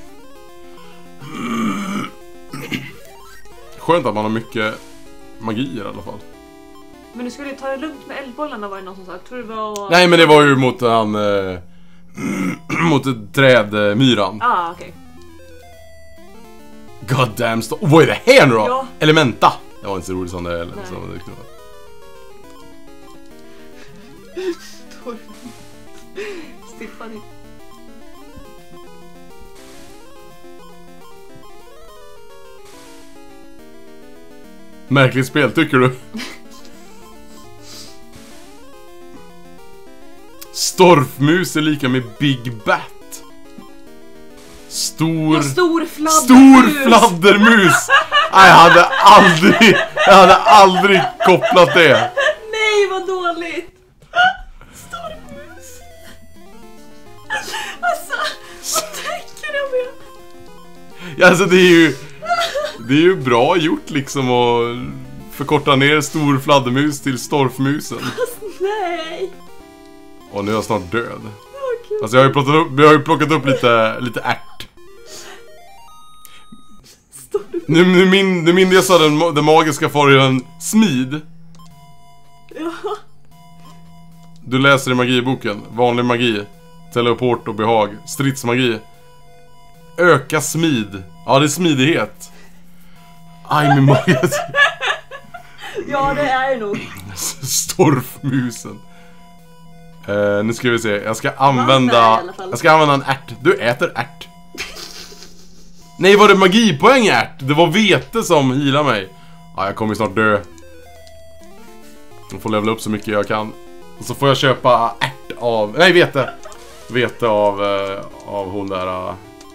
Skönt att man har mycket magi i alla fall. Men du skulle ju ta det lugnt med eldbollarna, var det någon som sa. Jag tror det var... Nej, men det var ju mot han... Eh, mot trädmyran. Ah, okej. Okay. God damn stop. Oh, vad är det här nu då? Ja. Elementa. Det var inte så roligt som det eller som det kunde vara. Stiffany. Märkligt spel, tycker du? Storfmus är lika med Big Bat. Stor... Ja, stor fladdermus. Stor fladdermus. Nej, jag hade aldrig... Jag hade aldrig kopplat det. Nej, vad dåligt. Storfmus. Alltså, vad tänker du med? Ja, alltså det är ju... Det är ju bra gjort liksom att förkorta ner stor fladdermus till storfmusen. Nej. Och nu är jag snart död. Okay. Alltså jag har ju plockat upp, jag har ju plockat upp lite, lite ärt. Nu, nu, min, nu minns jag så den, den magiska fåren smid. Ja. Du läser i magiboken. Vanlig magi. Teleport och behag. Stridsmagi. Öka smid. Ja, det är smidighet. Aj, min mage. Ja, det är det nog. Storfmusen. Uh, nu ska vi se. Jag ska använda... Jag ska använda en ärt. Du äter ärt. Nej, var det magipoäng ärt? Det var vete som healar mig. Ja, jag kommer ju snart dö. Jag får levela upp så mycket jag kan. Och så får jag köpa ärt av... Nej, vete. Vete av, uh, av hon där... Uh.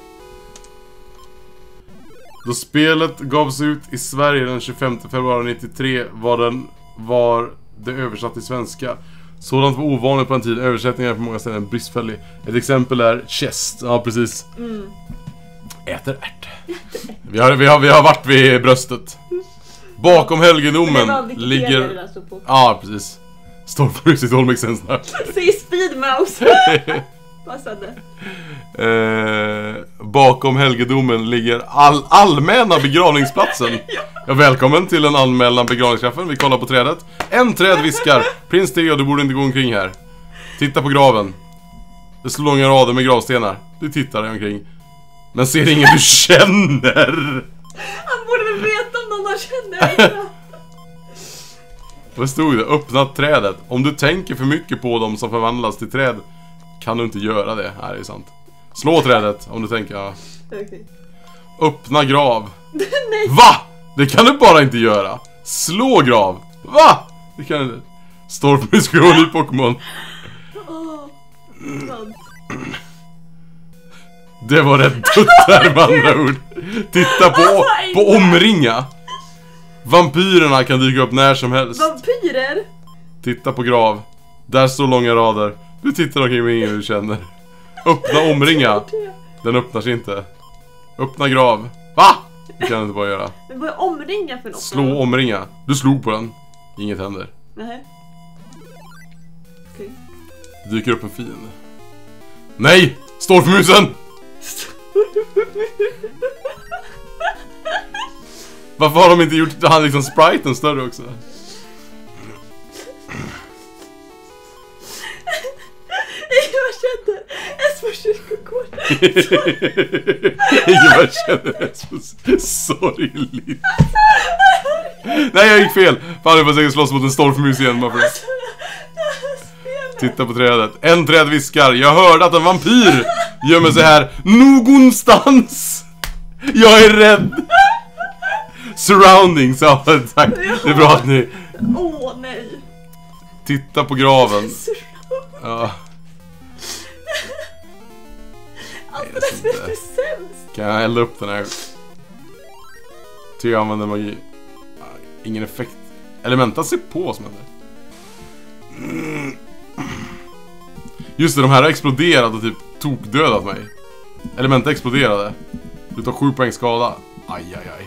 Då spelet gavs ut i Sverige den tjugofemte februari nittiotre var, den, var det översatt till svenska. Sådant var ovanligt på en tid. Översättningen är på många ställen bristfällig. Ett exempel är chest. Ja, precis. Mm. Äter ärt. Vi har, vi, har, vi har varit vid bröstet. Bakom helgedomen ligger... Ja, precis. Stormfrus i Dolmexen snart. Säg speedmouse. Passade. Eh, bakom helgedomen ligger all, allmänna begravningsplatsen. Ja, välkommen till den allmänna begravningsträffen. Vi kollar på trädet. En träd viskar: Prins Theo, du borde inte gå omkring här. Titta på graven. Det står långa rader med gravstenar. Du tittar dig omkring, men ser ingen du känner. Han borde väl veta om någon har känner. Vad stod det? Öppna trädet. Om du tänker för mycket på dem som förvandlas till träd kan du inte göra det. Här är sant. Slå trädet om du tänker. Ja. Okay. Öppna grav. Nej. Va? Det kan du bara inte göra. Slå grav. Va? Det kan du inte. Stormfrus ska gå ny Pokémon. Oh, det var rätt dött där med andra ord. Titta på, på omringa. Vampyrerna kan dyka upp när som helst. Vampyrer? Titta på grav. Där står långa rader. Du tittar omkring med ingen du känner. Öppna omringa. Den öppnar sig inte. Öppna grav. Va? Det kan du inte bara göra. Men vad är omringa för något? Slå omringa. Du slog på den. Inget händer. Nej. Okej. Det dyker upp en fiende. Nej! Storfmusen! Varför har de inte gjort han liksom spriten större också? Jag kände ett för kyrkogård. Jag kände ett för sorgligt. Nej, jag gick fel. Fan, jag får säkert slåss mot en storfmus igen. Bara för det. Titta på trädet. En träd viskar: jag hörde att en vampyr gömmer sig här någonstans. Jag är rädd. Surroundings, ja, tack. Det är bra att ni... Åh, nej. Titta på graven. Ja. Alltså, det är det sämst. Kan jag elda upp den här? Till jag använder magi. Ingen effekt. Elementa ser på vad som händer. Mm. Just det, de här har exploderat och typ tokdödat mig. Elementa exploderade. Du tar sju poäng skada. Aj, aj, aj.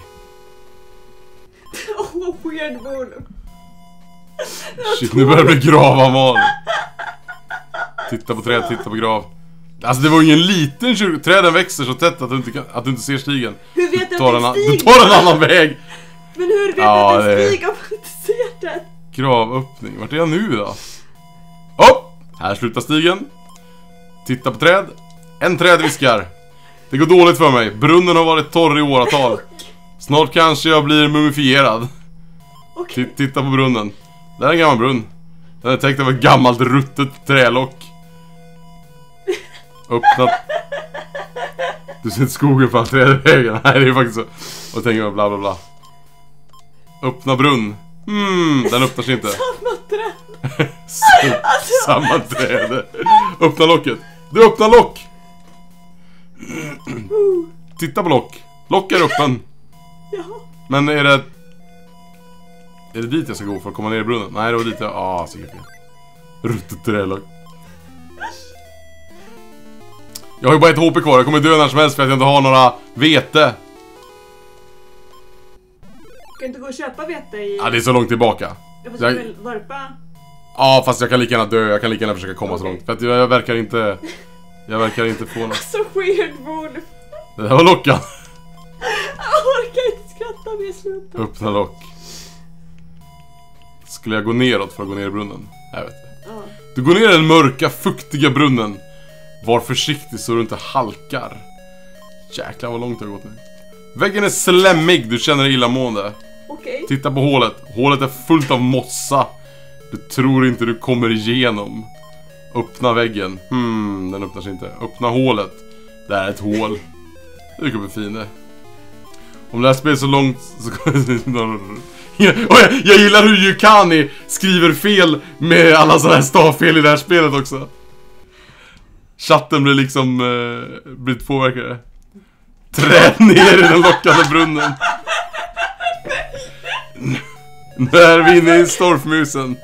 Åh, oh, weird Wolf. Shit, nu börjar det bli gravamal. Titta på träd, titta på grav. Alltså det var ju ingen liten kyrka. Träden växer så tätt att du inte, kan, att du inte ser stigen. Hur vet du du tar att det är en, stig? Du tar en annan väg. Men hur vet ja, du att det är det... stig om man inte ser den? Gravöppning. Vart är jag nu då? Hopp! Här slutar stigen. Titta på träd. En träd viskar. Det går dåligt för mig. Brunnen har varit torr i åratal. Snart kanske jag blir mumifierad. Okay. Titta på brunnen. Där är en gammal brunn. Den är täckt av ett gammalt ruttet trälock. Öppnat. Du ser inte skogen på träd i vägen. Nej, det är faktiskt så. Och tänker bla bla bla. Öppna brunn. Hmm, den öppnar sig inte. Samma träd. alltså... Samma träd. Öppna locket. Du öppnar lock. Titta på lock. Lock är öppen. Ja. Men är det... Är det dit jag ska gå för att komma ner i brunnen? Nej, det var dit jag... Ah, säkert fel. Ruttet trälock. Jag har ju bara ett H P kvar. Jag kommer dö när som helst för att jag inte har några vete. Kan inte gå och köpa vete i... Ja, det är så långt tillbaka. Jag måste jag... väl varpa. Ja, fast jag kan lika gärna dö. Jag kan lika gärna försöka komma okay. så långt. För att jag, jag verkar inte... Jag verkar inte få något. Så weird Wolf. Det här var lockan. Jag orkar inte skratta med slutet. Öppna lock. Skulle jag gå neråt för att gå ner i brunnen? Jag vet inte. Ja. Du går ner i den mörka, fuktiga brunnen. Var försiktig så du inte halkar. Jäklar vad långt jag har gått nu. Väggen är slemmig, du känner dig illamående. Okej. Okay. Titta på hålet. Hålet är fullt av mossa. Du tror inte du kommer igenom. Öppna väggen. Hmm, den öppnar sig inte. Öppna hålet. Det är ett hål. Det kommer bli fint. Om det här spelar så långt så oh, jag, jag gillar hur Yukani skriver fel med alla sådana här stavfel i det här spelet också. Chatten blir liksom eh, blir påverkade. Träd ner i den lockande brunnen. Nu är vi inne i storfmusen.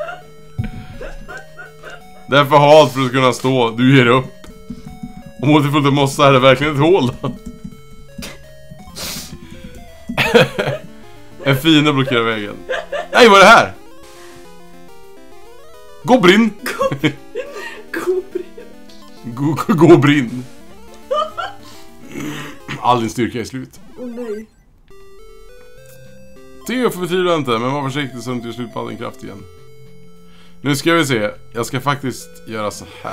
Det är för halt för att kunna stå. Du ger upp. Om hålet är fullt av mossa är det verkligen ett hål. En fina blockerar vägen. Nej, vad är det här? Goblin. Goblin. Go, go brinn. All din styrka är slut. Åh oh, nej. T för betyder inte, men var försiktig så du inte gör slut på all din kraft igen. Nu ska vi se. Jag ska faktiskt göra så här.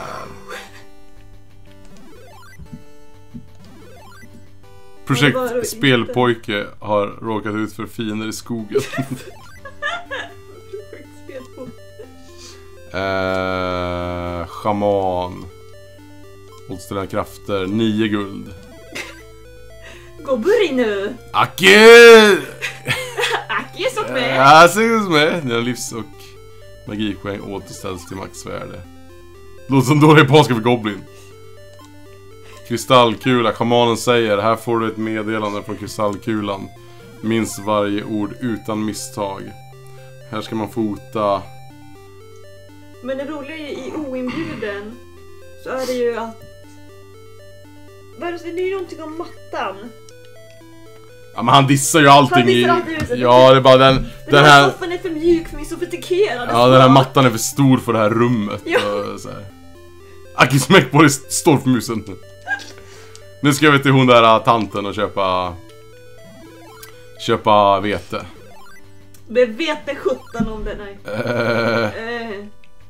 Projekt Spelpojke har råkat ut för fiender i skogen. Projekt Spelpojke. Eh, Shaman. Återställande krafter. Nio guld. Goblin nu. Aki! Aki är så med. Ja, så är med. Dina livs- och magipoäng återställs till maxvärde. Låter som dåliga japanska för Goblin. Kristallkula, shamanen säger. Här får du ett meddelande från kristallkulan. Minns varje ord utan misstag. Här ska man fota. Men det roliga i oinbjuden så är det ju att det är ju någonting om mattan. Ja, men han dissar ju allting. Han dissar i... allting. Ja, det är bara den... Den, den här... här soffan är för mjuk för min sofistikerade. Ja, den här mattan är för stor för det här rummet. Ja. Och så här. Aki smäck på det storfmusen. Nu ska vi till hon där tanten och köpa... Köpa vete. Det vete sjutton om det, nej. Uh... Uh.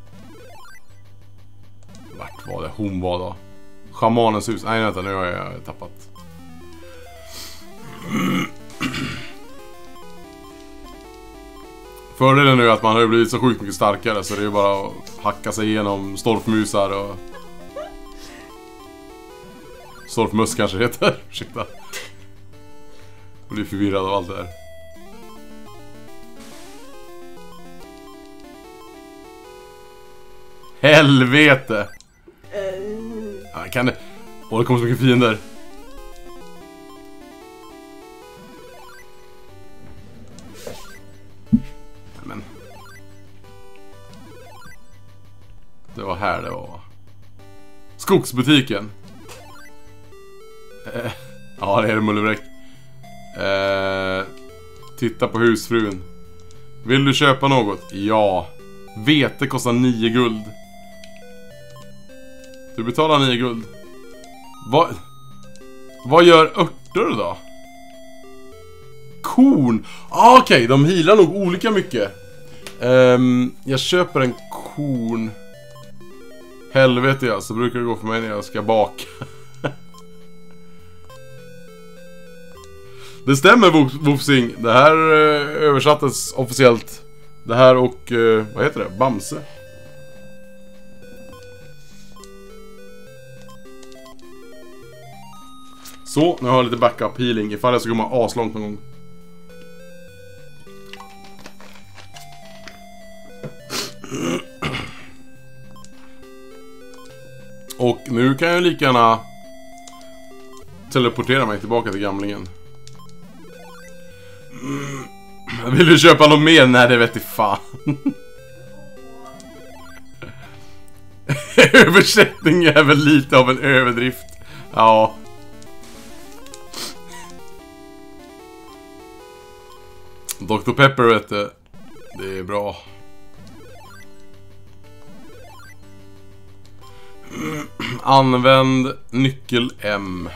Vart var det? Hon var då. Schamanens hus. Nej, vänta, nu har jag tappat. Fördelen nu är att man har blivit så sjukt mycket starkare, så det är bara att hacka sig igenom storfmusar och... Storfmus kanske heter. Ursäkta. Jag blir förvirrad av allt det här. Helvete! Uh. Ja, kan det... Åh, det kommer så mycket fiender. Men... Det var här det var. Skogsbutiken. Eh, ja, det är det Mullebräck. Eh, titta på husfrun. Vill du köpa något? Ja. Vete kostar nio guld. Du betalar nio guld. Vad Vad gör örter då? Korn. Ah, okej, okay, de healar nog olika mycket. um, Jag köper en korn. Helvete ja, så brukar det gå för mig när jag ska baka. Det stämmer, Wofsing. Det här eh, översattes officiellt. Det här och, eh, vad heter det? Bamse. Så, nu har jag lite backup healing ifall jag ska komma aslångt någon gång. Och nu kan jag lika gärna teleportera mig tillbaka till gamlingen. Vill du köpa något mer? Nej, det vet jag fan. Översättning är väl lite av en överdrift. Ja. doktor Pepper, vet du. Det är bra. Använd nyckel M.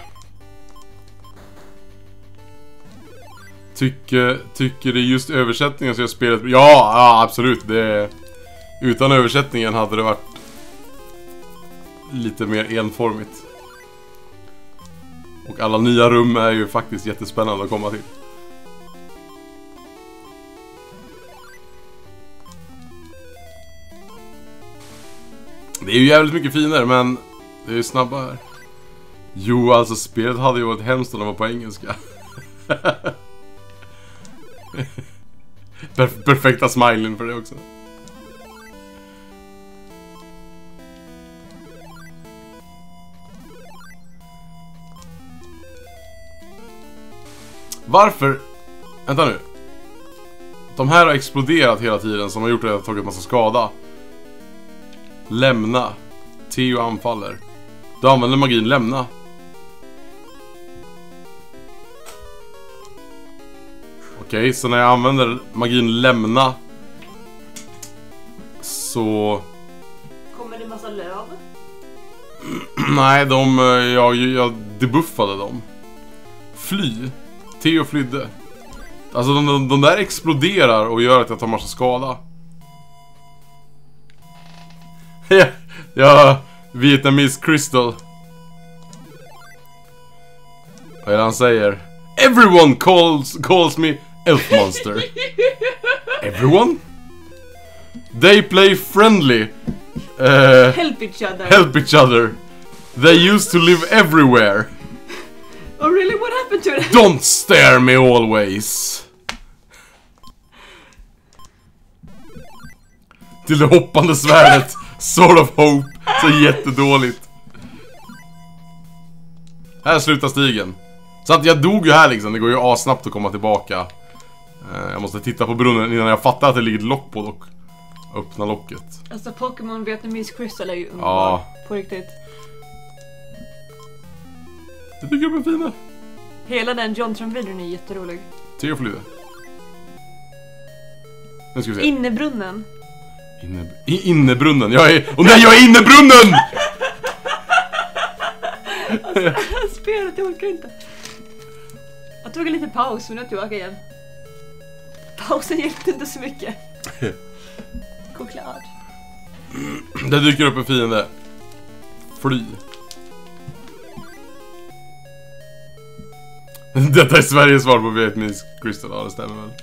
Tycker, tycker det är just översättningen som jag spelat. Ja, ja, absolut. Det, utan översättningen hade det varit lite mer enformigt. Och alla nya rum är ju faktiskt jättespännande att komma till. Det är ju jävligt mycket finare, men det är ju snabbare. Jo, alltså spelet hade ju varit hemskt om det var på engelska. Perf- perfekta smilen för det också. Varför? Vänta nu. De här har exploderat hela tiden, som har gjort att jag har tagit massa skada. Lämna. Theo anfaller. Du använder magin lämna. Okej, okay, så när jag använder magin lämna så kommer det massa löv? Nej, de jag, jag debuffade dem. Fly. Theo flydde. Alltså de, de, de där exploderar och gör att jag tar massa skada. Ja, ja, Vietnamese Crystal. Vad är det han säger? Everyone calls, calls me Elf Monster. Everyone? They play friendly. Uh, help each other. Help each other. They used to live everywhere. Oh really? What happened to them? Don't stare me always. Till det hoppande svärdet. Sword of Hope. Så jättedåligt. Här slutar stigen. Så att jag dog ju här liksom. Det går ju asnabbt att komma tillbaka. Jag måste titta på brunnen innan jag fattar att det ligger ett lock på dock. Öppna locket. Alltså Pokémon Vietnamese Crystal är ju underbar. Ja. På riktigt. Jag tycker de är fina. Hela den Jontron-videon är jätterolig. Theo flyder. Nu ska vi se. Innebrunnen. Inne, i, innebrunnen. Jag är... Och nej, jag är innebrunnen! Alltså, spelet, jag orkar inte. Jag tog en liten paus, men nu är jag tillbaka igen. Pausen hjälpte inte så mycket. Choklad. Det dyker upp en fiende. Fly. Detta är Sveriges svar på Vietnamese Crystal. Ja, det stämmer väl.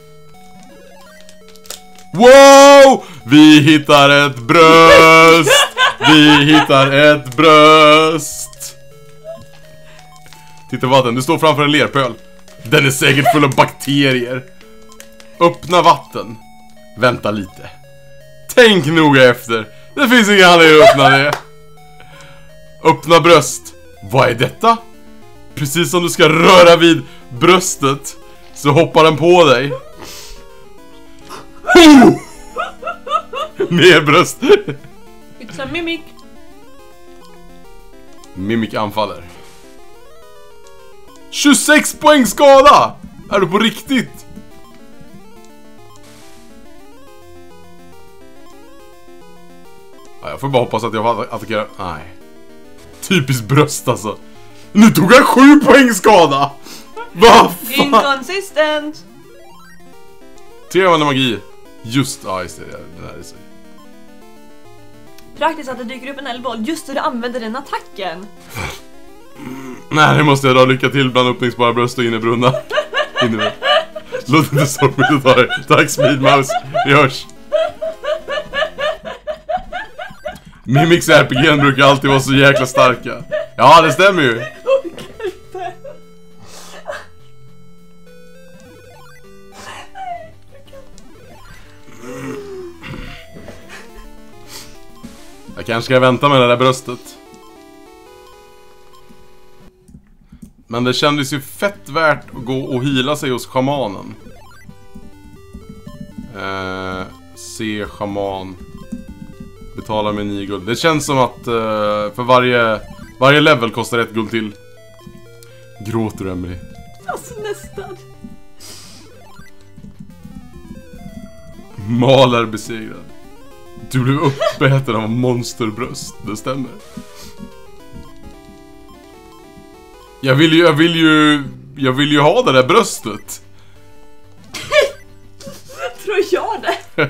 Wow! Vi hittar ett bröst! Vi hittar ett bröst! Titta vatten, du står framför en lerpöl. Den är säkert full av bakterier. Öppna vatten. Vänta lite. Tänk noga efter. Det finns ingen anledning att öppna det. Öppna bröst. Vad är detta? Precis som du ska röra vid bröstet så hoppar den på dig. Oh! Mer bröst. It's a mimic. Mimic anfaller. tjugosex poäng skada! Är du på riktigt? Ja, jag får bara hoppas att jag attackerar. Nej. Typiskt bröst alltså. Nu tog jag sju poäng skada! Vad fan? Inconsistent! Trevande magi. Just, ja just det, det där är så. Praktiskt att det dyker upp en eldboll just när du använder den attacken. Nej, det måste jag då lycka till bland öppningsbara bröst och innebrunna. Inne. Låt inte så mycket ta det. Tack Speedmouse, vi hörs. Mimics R P G brukar alltid vara så jäkla starka. Ja, det stämmer ju. Jag kanske ska vänta med det där bröstet. Men det kändes ju fett värt att gå och hila sig hos shamanen. Eh, se shaman. Betala med nio guld. Det känns som att eh, för varje, varje level kostar ett guld till. Gråter du, Emily? Alltså nästan. Maler besegrad. Du blev uppäten av monsterbröst. Det stämmer. Jag vill ju, jag vill ju, jag vill ju ha det där bröstet. Tror jag det?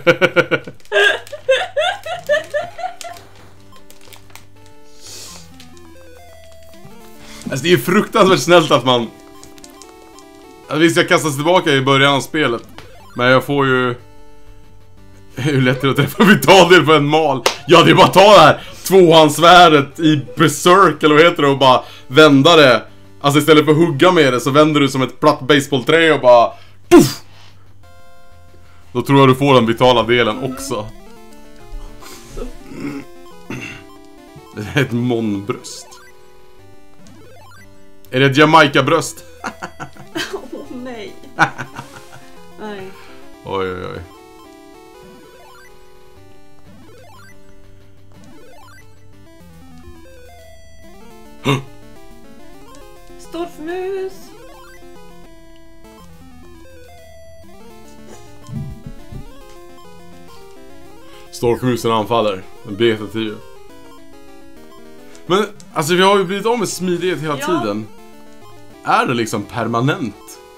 Alltså det är fruktansvärt snällt att man... Alltså, visst, jag kastas tillbaka i början av spelet. Men jag får ju... Det är ju lättare att träffa vitaldel på en mal. Ja, det är bara att ta det här tvåhandsvärdet i Berserk, eller vad heter det, och bara vända det. Alltså istället för att hugga med det så vänder du som ett platt baseballträ och bara... Puff! Då tror jag du får den vitala delen också. Det är ett monbröst. Är det ett Jamaica-bröst? Åh oh, nej. Nej. Oj, oj, oj. Storfmus. Storfmusen anfaller. En beta tio. Men alltså vi har ju blivit av med smidighet hela ja. tiden. Är det liksom permanent?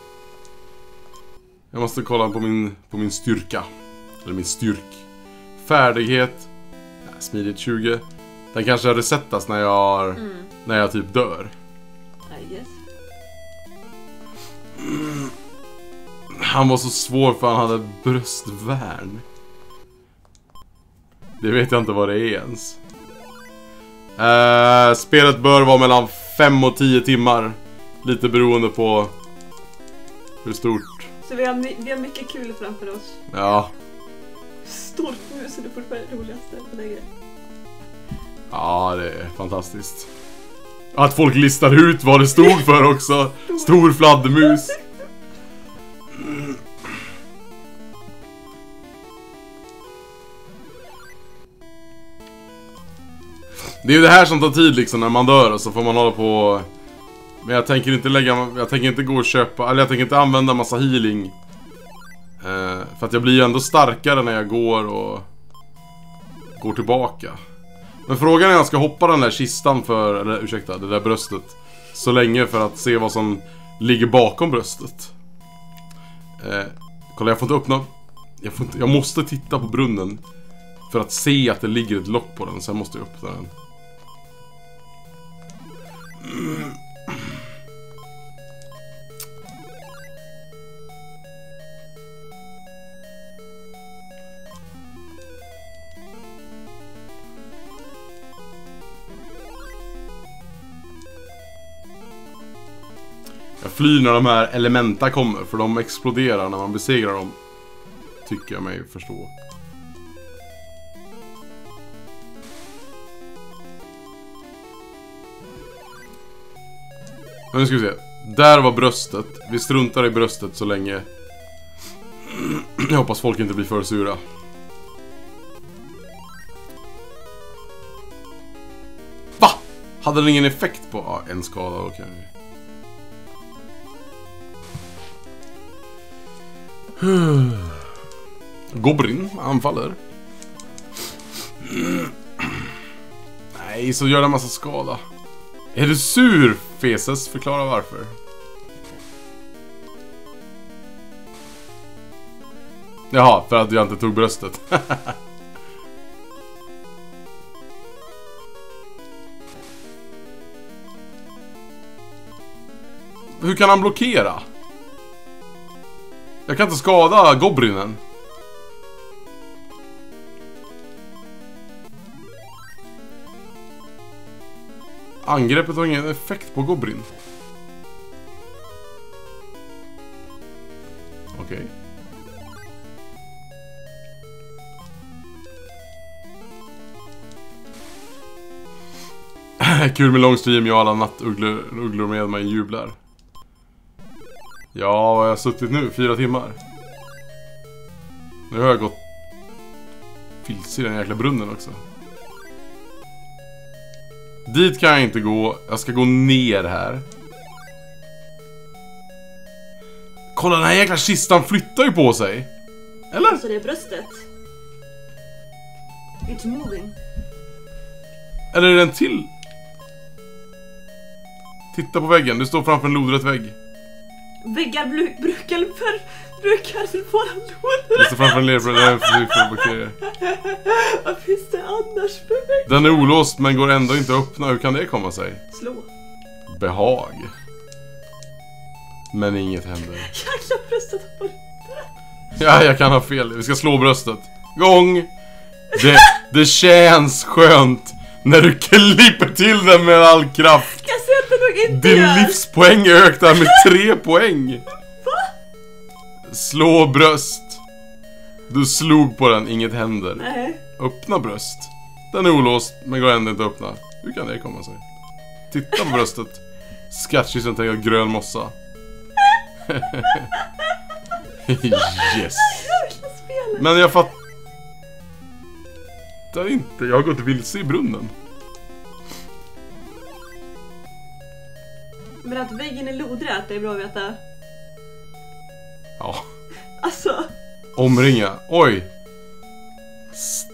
Jag måste kolla på min, på min styrka. Eller min styrk. Färdighet. Ja, smidighet tjugo. Den kanske resettas när jag mm. när jag typ dör. I guess. Mm. Han var så svår för han hade bröstvärn. Det vet jag inte vad det är ens. Uh, spelet bör vara mellan fem och tio timmar. Lite beroende på hur stort. Så vi har, vi har mycket kul framför oss. Ja. Storkmusen är fortfarande det roligaste på längre. Ja, det är fantastiskt. Att folk listar ut vad det stod för också. Stor fladdermus. Mm. Det är ju det här som tar tid liksom när man dör, och så får man hålla på. Men jag tänker inte lägga, jag tänker inte gå och köpa, eller jag tänker inte använda massa healing. Eh, för att jag blir ju ändå starkare när jag går och går tillbaka. Men frågan är om jag ska hoppa den där kistan för, eller ursäkta, det där bröstet så länge för att se vad som ligger bakom bröstet. Eh, kolla, jag får inte öppna. Jag, får inte, jag måste titta på brunnen för att se att det ligger ett lock på den. Sen måste jag öppna den. Mm. Jag flyr när de här elementa kommer, för de exploderar när man besegrar dem. Tycker jag mig förstå. Men nu ska vi se. Där var bröstet. Vi struntar i bröstet så länge. Jag hoppas folk inte blir för sura. Va? Hade den ingen effekt på? Ja, en skada, okej. Goblin anfaller. Nej, så gör det en massa skada. Är du sur, Feses? Förklara varför. Jaha, för att jag inte tog bröstet. Hur kan han blockera? Jag kan inte skada goblinen. Angreppet har ingen effekt på goblin. Okej. Kul med långstream, jag och alla nattugglor ugglor med mig jublar. Ja, vad har jag suttit nu? Fyra timmar. Nu har jag gått fills i den jäkla brunnen också. Dit kan jag inte gå. Jag ska gå ner här. Kolla, den här jäkla kistan flyttar ju på sig. Eller? Alltså det är bröstet. It's moving. Eller är den till? Titta på väggen, du står framför en lodrätt vägg. Väggar bru- brukar för brukar vara lodrätt. Du står framför en lerbröd. Vad finns det annars för vägg? Den är olåst men går ändå inte att öppna. Hur kan det komma sig? Slå. Behag. Men inget händer. Jäkla bröstet har Ja, jag kan ha fel. Vi ska slå bröstet. Gång. Det, det känns skönt när du klipper till den med all kraft. Jag ser att det nog inte Din gör. livspoäng ökar med tre poäng. Slå bröst. Du slog på den, inget händer. Nej. Öppna bröst. Den är olåst, men går ändå inte att öppna. Hur kan det komma sig? Titta på bröstet. Skattkisten tänker grön mossa. Yes. Men jag fattar inte. Jag har gått vilse i brunnen. Men att väggen är lodrätt, det är bra att veta. Ja. Alltså. Omringa. Oj. St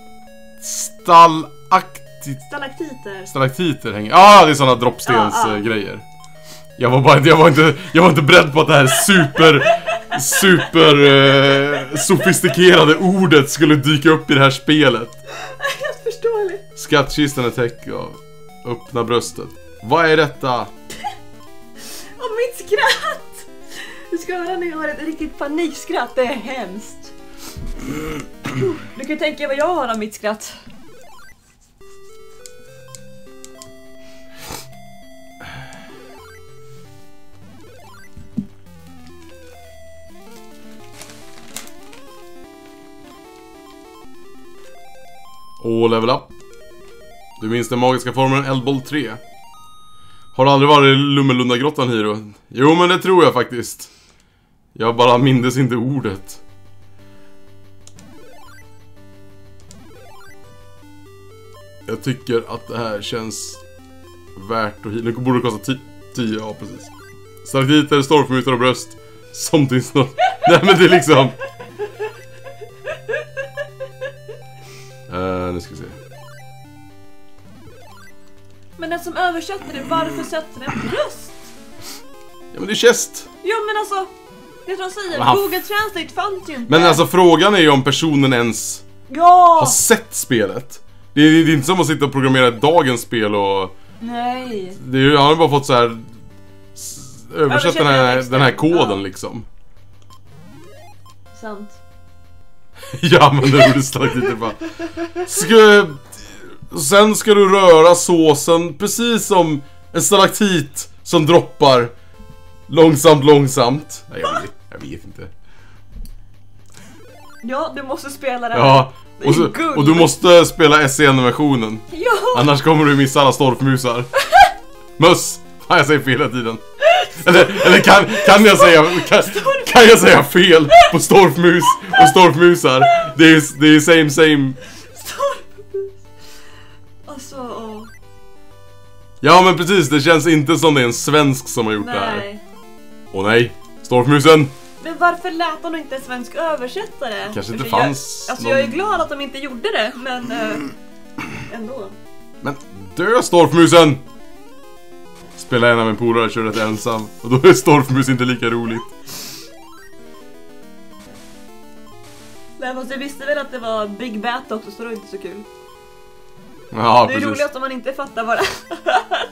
Stalaktit Stalaktiter. Stalaktiter hänger. Ah, det är såna droppstens Ja, ja. grejer. Jag var bara jag var inte jag var inte beredd på att det här super super eh, sofistikerade ordet skulle dyka upp i det här spelet. Helt förståeligt. Skattkistan är täck av öppna bröstet. Vad är detta? Och mitt skratt. Du ska höra när jag har ett riktigt panikskratt. Det är hemskt. Du kan tänka vad jag har av mitt skratt. Och level up. Du minns den magiska formeln Eldboll tre. Har du aldrig varit i Lummelunda-grottan, Hiro? Jo, men det tror jag faktiskt. Jag bara mindes inte ordet. Jag tycker att det här känns värt att... Det borde kosta tio, ja precis. Stalaktiter, stormmutar och bröst. Something snart. Nej, men det är liksom... Uh, nu ska vi se. Men den som översatte det, varför sätter den bröst? Ja, men det är chest. Jo, men alltså, det tror jag säger. Men han- Google Translate fanns ju inte. Men alltså frågan är ju om personen ens Ja! har sett spelet. Det är, det är inte som att sitta och programmera ett dagens spel och... Nej. Det är ju, han har bara fått så här s- översätta den här, Översätta den här koden ja. liksom. Sant. Ja, men det borde stalaktiter bara. Ska, sen ska du röra såsen precis som en stalaktit som droppar långsamt, långsamt. Nej, jag vet, jag vet inte. Ja, du måste spela det här. Ja, Det är och, så, guld. och du måste spela S E N-versionen. Ja! Annars kommer du missa alla storfmusar. Möss! Fan, jag säger fel hela tiden. Eller, eller kan, kan, jag säga, kan, kan jag säga fel på storfmus och storfmusar? Det är, det är same same. Stormmus. Alltså, åh. Ja, men precis, det känns inte som det är en svensk som har gjort det här. Nej. Åh nej, storfmusen! Men varför lät de inte en svensk översättare? Kanske inte jag, fanns Alltså någon... jag är glad att de inte gjorde det, men äh, ändå. Men dö Storfmusen! Spelar en av min polare, kör rätt ensam. Och då är Storfmus inte lika roligt. Nej, fast jag visste väl att det var Big Bat också, så det var inte så kul. Ja, det är precis. roligast om man inte fattar vad det är.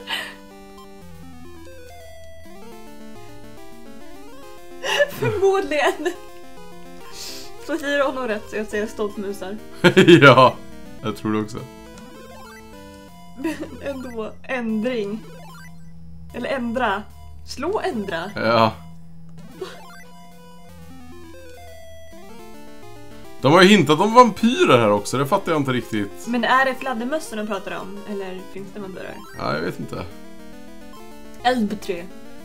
Förmodligen. Så säger hon nog rätt, så jag säger Storfmusar. Ja, jag tror det också. Men ändå, ändring. Eller ändra. Slå ändra. Ja. De har ju hintat om vampyrer här också, det fattar jag inte riktigt. Men är det fladdermössen de pratar om? Eller finns det vampyrer? Ja, jag vet inte. L B tre.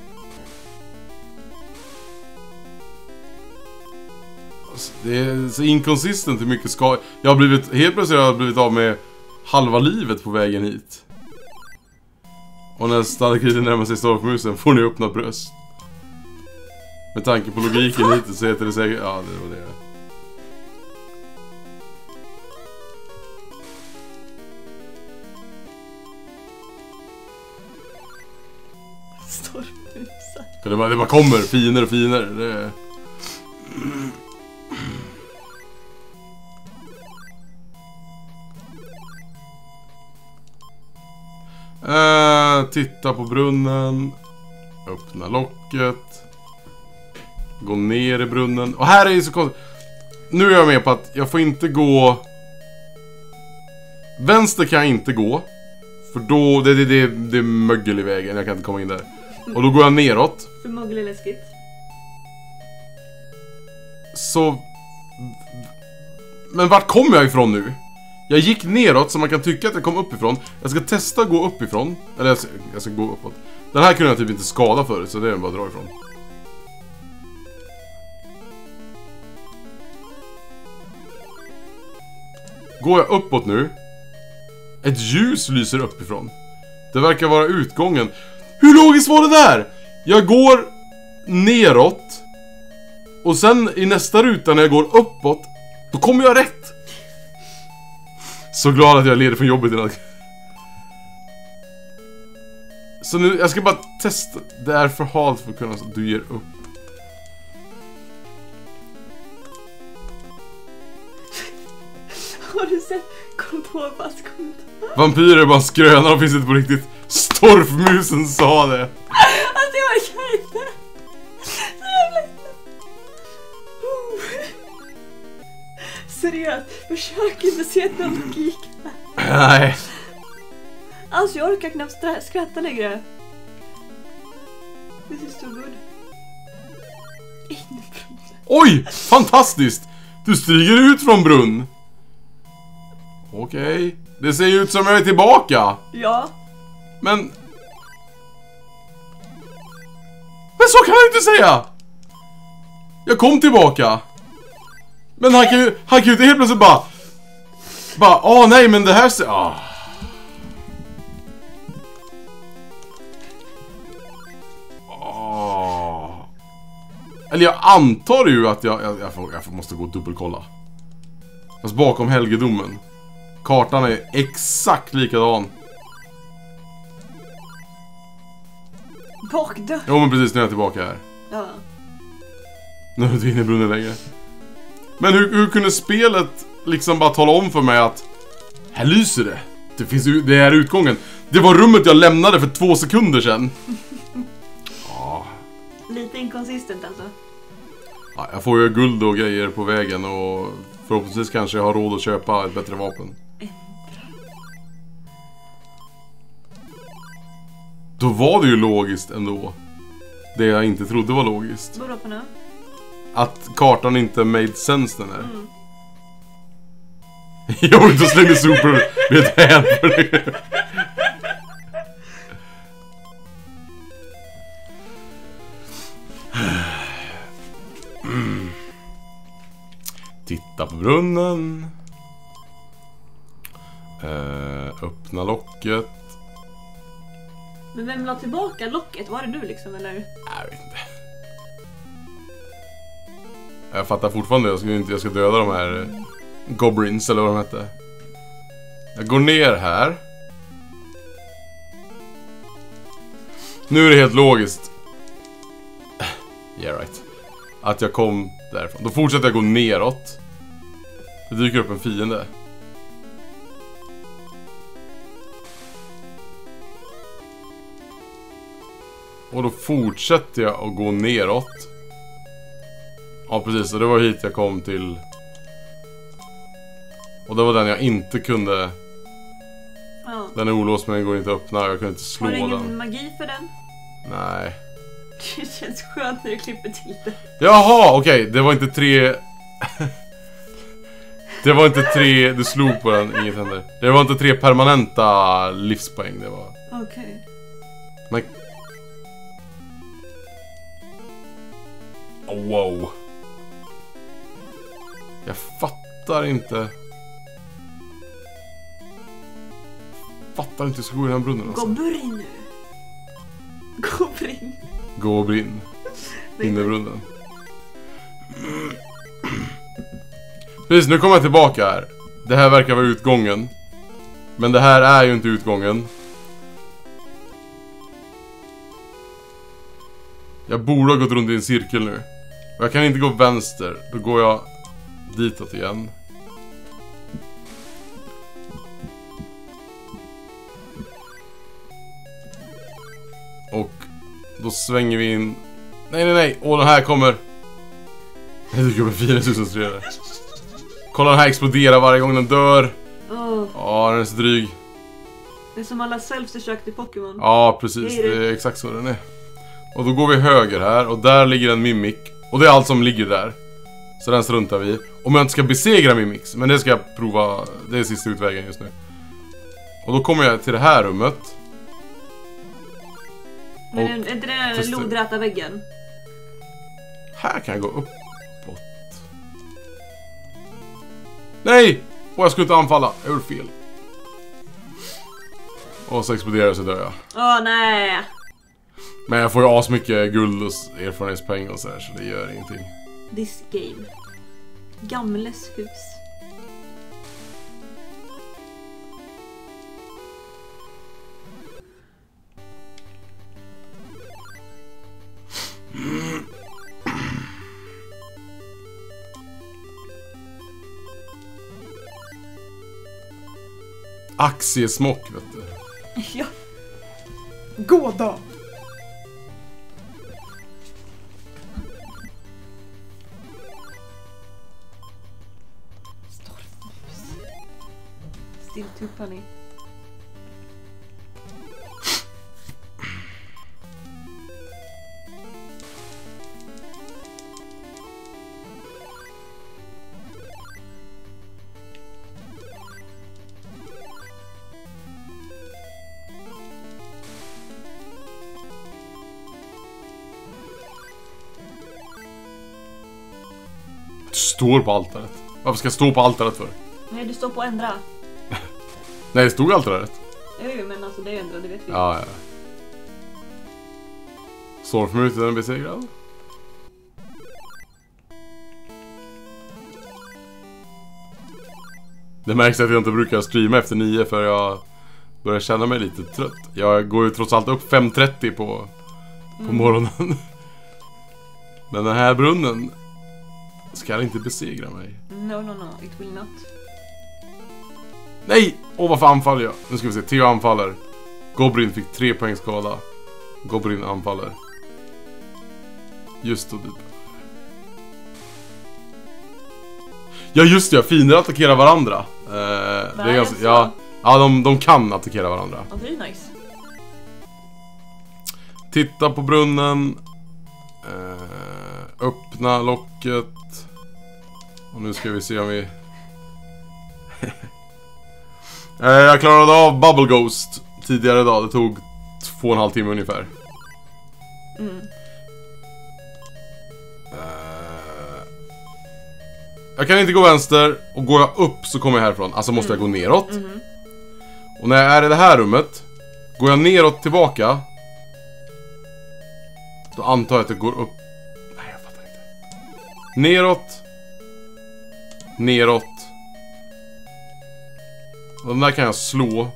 Alltså, det är så inkonsistent hur mycket ska... Jag har blivit, helt plötsligt har jag blivit av med halva livet på vägen hit. Och när stalagkriten närmar sig Storfmusen får ni öppna bröst. Med tanke på logiken hittills så heter det säkert... Ja, det var det. Storfmusar. Det bara, det bara kommer, finare och finare. Det... Uh, titta på brunnen. Öppna locket. Gå ner i brunnen. Och här är det så konstigt. Nu är jag med på att jag får inte gå. Vänster kan jag inte gå. För då, det, det, det, det är mögel i vägen. Jag kan inte komma in där. Och då går jag neråt. För mögel är läskigt. Så... Men vart kommer jag ifrån nu? Jag gick neråt så man kan tycka att jag kom uppifrån. Jag ska testa att gå uppifrån. Eller jag ska, jag ska gå uppåt. Den här kunde jag typ inte skada förut, så det är bara att dra ifrån. Går jag uppåt nu? Ett ljus lyser uppifrån. Det verkar vara utgången. Hur logiskt var det där? Jag går neråt. Och sen i nästa ruta när jag går uppåt, då kommer jag rätt. Så glad att jag är ledig från jobbet idag. Så nu, jag ska bara testa. Det är för halt för att kunna, så du ger upp. Har du sett? Kom på fast kom på. Vampyrer är bara skrönar och finns inte på riktigt. Storfmusen sa det. Alltså jag orkar inte. Så jävla inte. Seriöst, försök inte se någon logik. Nej. Alltså jag orkar knappt stra- skratta längre. This is so good. Oj, fantastiskt. Du stiger ut från brunn. Okej, okay. Det ser ut som jag är tillbaka. Ja. Men... Men så kan jag inte säga. Jag kom tillbaka. Men han kan ju, han kan ju inte helt plötsligt bara... Bara, åh nej men det här ser... Åh. Åh. Eller jag antar ju att jag, jag, jag, får, jag måste gå och dubbelkolla. Fast bakom helgedomen. Kartan är exakt likadan. Bakdörr. Jo men precis, nu är jag tillbaka här. Ja. Nu är jag inte inne i brunnen längre. Men hur, hur kunde spelet liksom bara tala om för mig att här lyser det. Det, finns, det är utgången. Det var rummet jag lämnade för två sekunder sedan. Ja. Lite inkonsistent alltså. Ja, jag får ju guld och grejer på vägen och förhoppningsvis kanske jag har råd att köpa ett bättre vapen. Då var det ju logiskt ändå. Det jag inte trodde var logiskt. Vadå på nu? Att kartan inte made sense den här. Mm. Jag vill inte slänga sopor med ett hän för det. Mm. Titta på brunnen. Uh, öppna locket. Men vem la tillbaka locket? Var det du liksom eller? Jag vet inte. Jag fattar fortfarande, jag ska inte jag ska döda de här goblins eller vad de hette. Jag går ner här. Nu är det helt logiskt. Yeah right. Att jag kom därifrån. Då fortsätter jag gå neråt. Det dyker upp en fiende. Och då fortsätter jag att gå neråt. Ja precis, och det var hit jag kom till. Och det var den jag inte kunde. Ja. Den är olåst men den går inte att öppna. Jag kunde inte slå den. Har du ingen den. magi för den? Nej. Det känns skönt när du klipper till det. Jaha, okej, okay. Det var inte tre. Det var inte tre. Du slog på den, inget händer. Det var inte tre permanenta livspoäng. Det var. Okej. Okay. Men. Oh, wow. Jag fattar inte. Fattar inte så gå i den här brunnen alltså. Gå brinn nu. Gå brinn. Gå och brinn. In i brunnen. Precis, nu kommer jag tillbaka här. Det här verkar vara utgången. Men det här är ju inte utgången. Jag borde ha gått runt i en cirkel nu. Och jag kan inte gå vänster. Då går jag ditåt igen. Och då svänger vi in. Nej, nej, nej. Åh, den här kommer. Det dyker upp en fyra. Kolla, den här exploderar varje gång den dör. Oh. Ja, den är så dryg. Det är som alla self-försök till Pokémon. Ja, precis. Det är, det är exakt så den är. Och då går vi höger här. Och där ligger en Mimic. Och det är allt som ligger där. Så den struntar vi. Om jag inte ska besegra Mimics. Men det ska jag prova. Det är sista utvägen just nu. Och då kommer jag till det här rummet. Men är inte det den lodräta väggen? Här kan jag gå uppåt. Nej! Och jag skulle inte anfalla. Jag gjorde fel. Och så exploderar så dör jag. Åh, nej. Men jag får ju asmycket guld och erfarenhetspoäng och sådär, så det gör ingenting. This game. Gamles hus. Aktiesmock, vet du. Ja. Gå då. Stormhus. Still too funny. Står på altaret. Varför ska jag stå på altaret för? Nej, du står på ändra. Nej, det stod altaret. Jo, men alltså det är ändra, det vet vi. Ja, ja. Stormhus är den besegrad. Det märks att jag inte brukar streama efter nio för jag börjar känna mig lite trött. Jag går ju trots allt upp fem trettio på, på mm. morgonen. Men den här brunnen ska inte besegra mig. No, no, no, it will not. Nej! Åh, varför anfaller jag? Nu ska vi se, Theo anfaller. Goblin fick tre poäng skada. Goblin anfaller. Just då. Ja, just det, fiender attackerar varandra. Eh, det är ganska, ja, ja de, de kan attackera varandra. Ja, det är nice. Titta på brunnen. Eh, öppna locket. Och nu ska vi se om vi... eh, jag klarade av Bubble Ghost tidigare idag. Det tog två och en halv timme ungefär. Mm. Eh, jag kan inte gå vänster. Och går jag upp så kommer jag härifrån. Alltså måste mm. jag gå neråt. Mm. Och när jag är i det här rummet, går jag neråt tillbaka, då antar jag att det går upp. Nej, jag fattar inte. Neråt. Neråt. Och den där kan jag slå.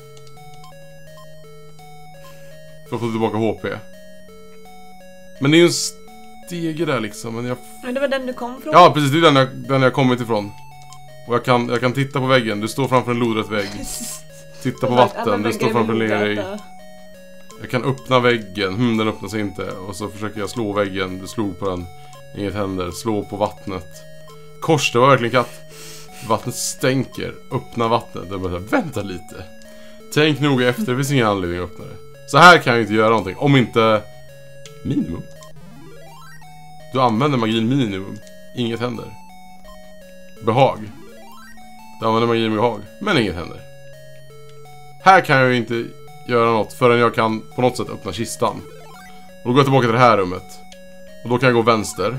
För att få tillbaka H P. Men det är ju en stege där liksom. Men jag... Men det var den du kom från? Ja, precis. Det är den jag, den jag kommit ifrån. Och jag kan, jag kan titta på väggen. Du står framför en lodrätt vägg. Titta på vatten. Du står framför en lerig. Jag kan öppna väggen. Hmm, den öppnar sig inte. Och så försöker jag slå väggen. Du slog på den. Inget händer. Slå på vattnet. Kors, det var verkligen katt. Vattnet stänker. Öppna vattnet. Jag bara, vänta lite. Tänk noga efter. Det finns ingen anledning att öppna det. Så här kan jag inte göra någonting. Om inte... Minimum. Du använder magin minimum. Inget händer. Behag. Du använder magin behag. Men inget händer. Här kan jag ju inte göra något förrän jag kan på något sätt öppna kistan. Och då går jag tillbaka till det här rummet. Och då kan jag gå vänster.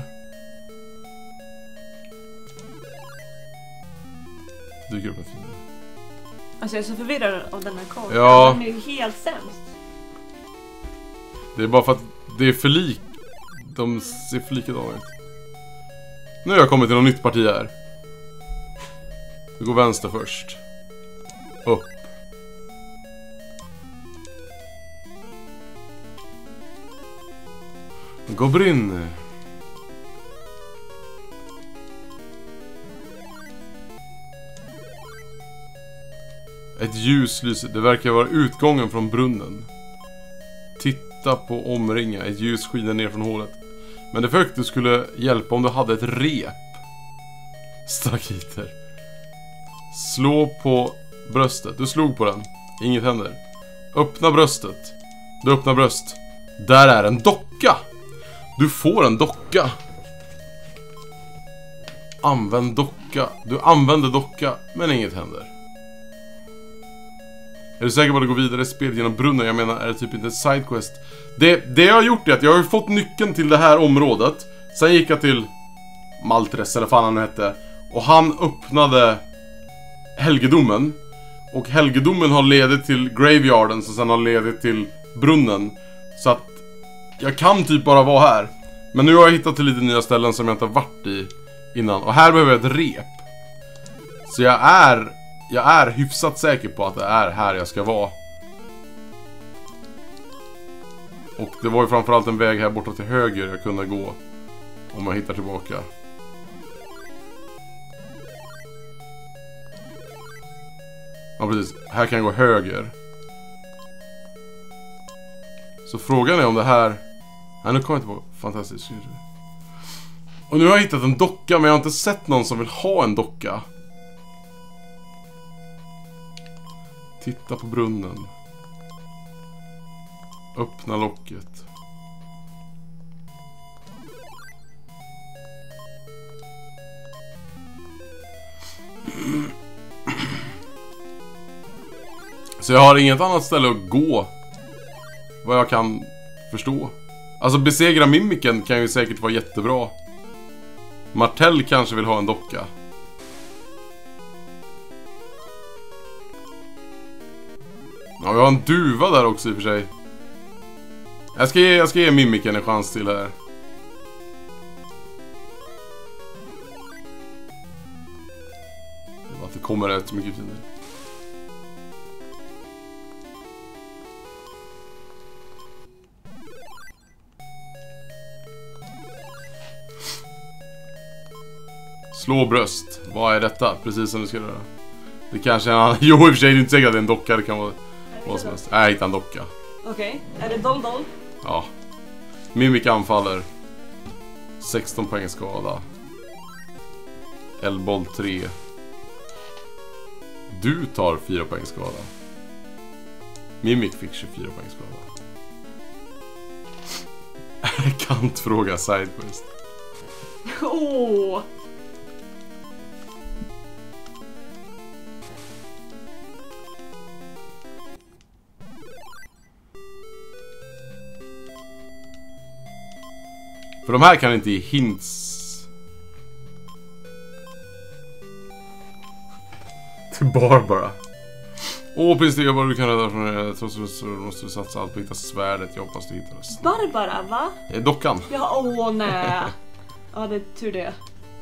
Dyker upp en fin. Alltså jag är så förvirrad av den här kartan. Ja. Den är ju helt sämst. Det är bara för att det är för lik. De ser för likadana ut. Nu har jag kommit till något nytt parti här. Vi går vänster först. Upp. Goblin. Ett ljus lyser. Det verkar vara utgången från brunnen. Titta på omringa. Ett ljus skiner ner från hålet. Men det försökte du skulle hjälpa om du hade ett rep. Stakiter. Slå på bröstet. Du slog på den. Inget händer. Öppna bröstet. Du öppnar bröst. Där är en docka. Du får en docka. Använd docka. Du använder docka, men inget händer. Är du säker på att du går vidare i spelet genom brunnen? Jag menar, är det typ inte ett sidequest? Det, det jag har gjort är att jag har fått nyckeln till det här området. Sen gick jag till Maltres, eller fan han hette. Och han öppnade helgedomen. Och helgedomen har ledit till graveyarden, som sen har ledit till brunnen. Så att jag kan typ bara vara här. Men nu har jag hittat till lite nya ställen som jag inte har varit i innan. Och här behöver jag ett rep. Så jag är... Jag är hyfsat säker på att det är här jag ska vara. Och det var ju framförallt en väg här borta till höger jag kunde gå. Om jag hittar tillbaka. Ja precis, här kan jag gå höger. Så frågan är om det här... Nej, nu kommer jag tillbaka. Fantastiskt. Och nu har jag hittat en docka, men jag har inte sett någon som vill ha en docka. Titta på brunnen. Öppna locket. Så jag har inget annat ställe att gå. Vad jag kan förstå. Alltså besegra mimiken kan ju säkert vara jättebra. Martell kanske vill ha en docka. Ja, vi har en duva där också i och för sig. Jag ska ge, jag ska ge mimiken en chans till här. Det var att det kommer rätt mycket tider. Slå bröst. Vad är detta? Precis som du ska göra. Det kanske är en annan... Jo, i och för sig är det inte säkert att det är en docka. Det kan vara vad som helst. Nej, jag hittar en docka. Okej, okay. Är det Doll Doll? Ja. Mimik anfaller. sexton poäng skada. Elboll tre. Du tar fyra poäng skada. Mimik fick tjugofyra poäng skada. Kantfråga sidequest. Åh! Oh. För de här kan inte ge hints. Till Barbara. Åh, finns det vad du kan rädda från det? Trots att så måste du satsa allt på att hitta svärdet. Jag hoppas du hittar det. Barbara, va? Eh, dockan. Ja, åh nej. Ja, det är tur det.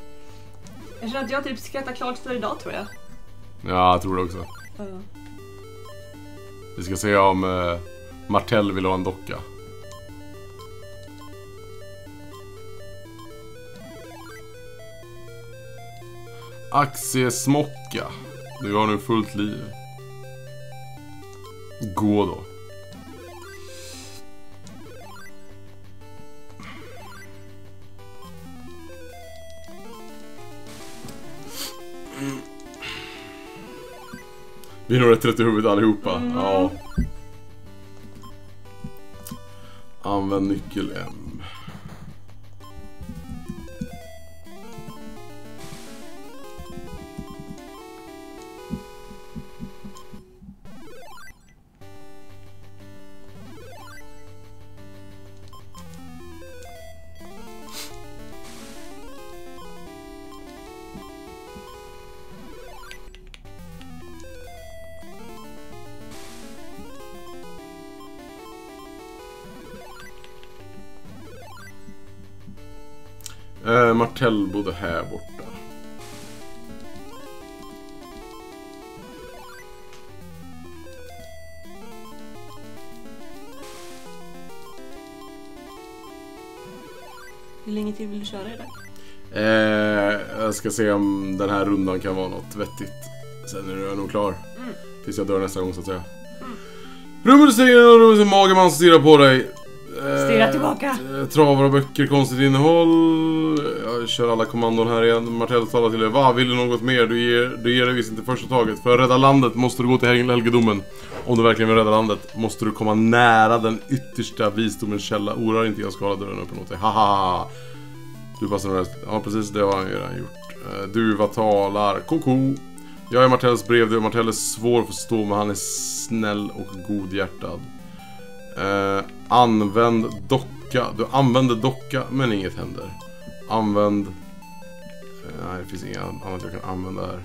Jag känner att jag typ skrattar klart för idag, tror jag. Ja, jag tror det också. Uh. Vi ska se om uh, Martell vill ha en docka. Aktiesmocka. Du har nu fullt liv. Gå då. Vi har rätt rätt i huvudet allihopa. Mm. Ja. Använd nyckel M. Uh, Martell bodde här borta. Hur länge till vill du köra det? Uh, jag ska se om den här rundan kan vara något vettigt. Sen är jag nog klar. Mm. Tills jag dör nästa gång, så att säga. Mm. Rummet stiger och rummet mageman stirrar på dig. Stirra tillbaka. Eh, travar och böcker, konstigt innehåll. Jag kör alla kommandon här igen. Martell talar till dig. Va, vill du något mer? Du ger, du ger det visst inte första taget. För att rädda landet måste du gå till helgedomen. Om du verkligen vill rädda landet måste du komma nära den yttersta visdomens källa. Orar inte, jag ska hålla dörren öppen åt dig. Haha. Du passar nog rätt. Ja, precis, det har han ju redan gjort. Du, vad talar? Koko. Jag är Martells brev. Du, Martell är svår att förstå, men han är snäll och godhjärtad. Uh, använd docka. Du använder docka, men inget händer. Använd uh, nej, det finns inget annat jag kan använda här.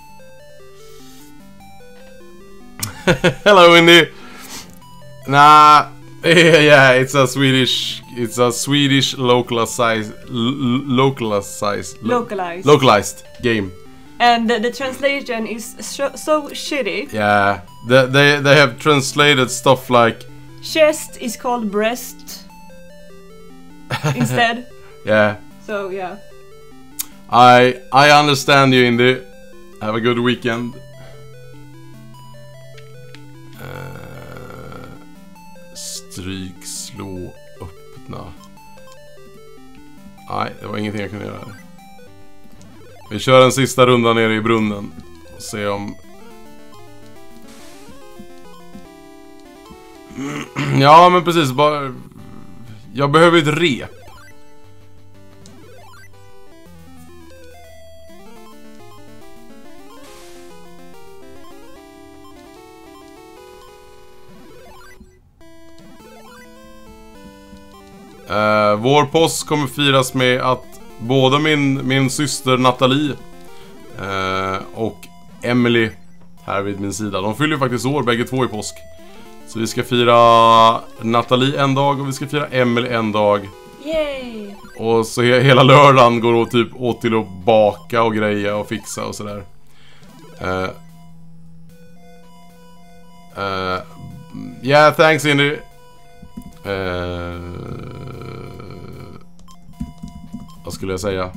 Hello, Indy. Nah, yeah, it's a Swedish It's a Swedish localized Localized Localized Localized game. And the, the translation is so, so shitty. Yeah, they, they, they have translated stuff like chest is called breast instead. Yeah. So yeah. I I understand you, Indy. Have a good weekend. Uh, stryk, slå, öppna. Nej, det var ingenting jag kunde göra. Vi kör en sista runda nere i brunnen och se om... Ja, men precis, bara... Jag behöver ett rep. Uh, vår påsk kommer firas med att både min, min syster Nathalie uh, och Emily här vid min sida, de fyller ju faktiskt år bägge två i påsk. Så vi ska fira Nathalie en dag och vi ska fira Emily en dag. Yay! Och så he hela lördagen går åt, typ, åt till att baka och greja och fixa och sådär. Uh, uh, yeah, thanks Indy. Uh, vad skulle jag säga?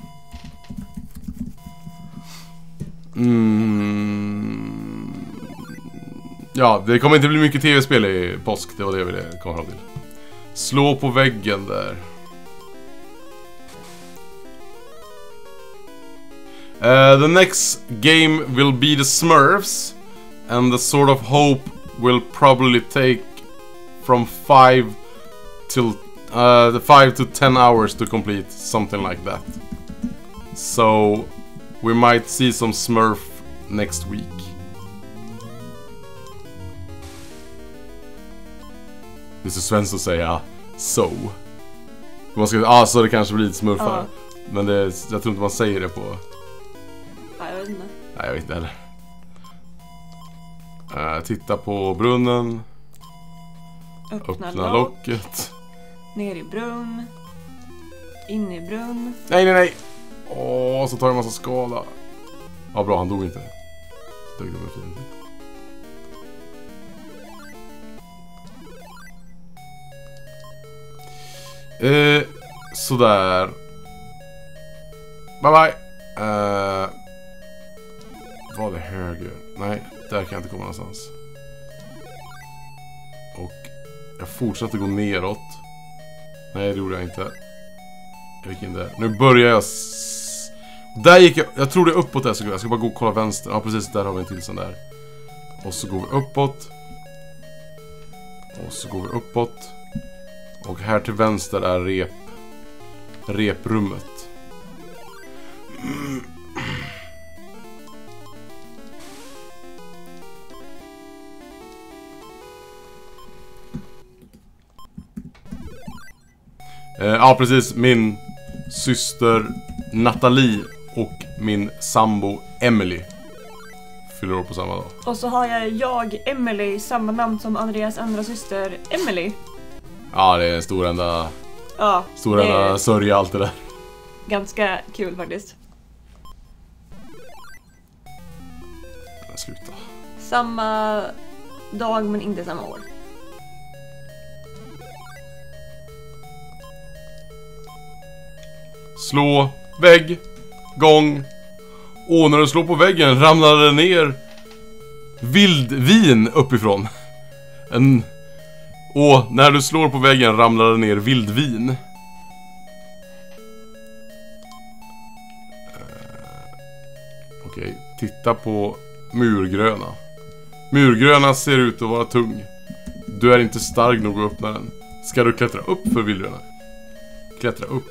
Mm. Ja, det kommer inte bli mycket tv-spel i påsk. Det var det jag ville komma fram till. Slå på väggen där. Uh, the next game will be the Smurfs. And the sort of hope will probably take from five till uh, the five to ten hours to complete, something like that. So we might see some Smurf next week. Det är så svenskt att säga so. Man ska, ah, så det kanske blir lite smurfar. Uh. Men det, jag tror inte man säger det på... Nej, jag vet inte. Nej, jag vet inte heller. Uh, titta på brunnen. Öppna, Öppna lock. locket. Ner i brunn. In i brunn. Nej, nej, nej. Åh, så tar jag en massa skada. Ja, bra, han dog inte. Det var fint. Eh, sådär. Bye bye. Eh, var det höger? Nej, där kan jag inte komma någonstans. Och jag fortsätter gå neråt. Nej, det gjorde jag inte. Jag gick in där. Nu börjar jag... S där gick jag... Jag tror det är uppåt där, så jag ska bara gå och kolla vänster. Ja, precis, där har vi en till sån där. Och så går vi uppåt. Och så går vi uppåt. Och här till vänster är rep... reprummet. Mm. Eh, ja, precis. Min syster Natalie och min sambo Emily fyller år på samma dag. Och så har jag, jag Emily, samma namn som Andreas andra syster Emily. Ja, det är en stor enda... Ja, stor enda sörja, allt det där. Ganska kul faktiskt. Sluta. Samma dag men inte samma år. Slå, vägg, gång. Och när du slår på väggen ramlar det ner vildvin uppifrån. En... Och när du slår på väggen ramlar det ner vildvin. Uh, Okej, okay. Titta på murgröna. Murgröna ser ut att vara tung. Du är inte stark nog att öppna den. Ska du klättra upp för vildgröna? Klättra upp.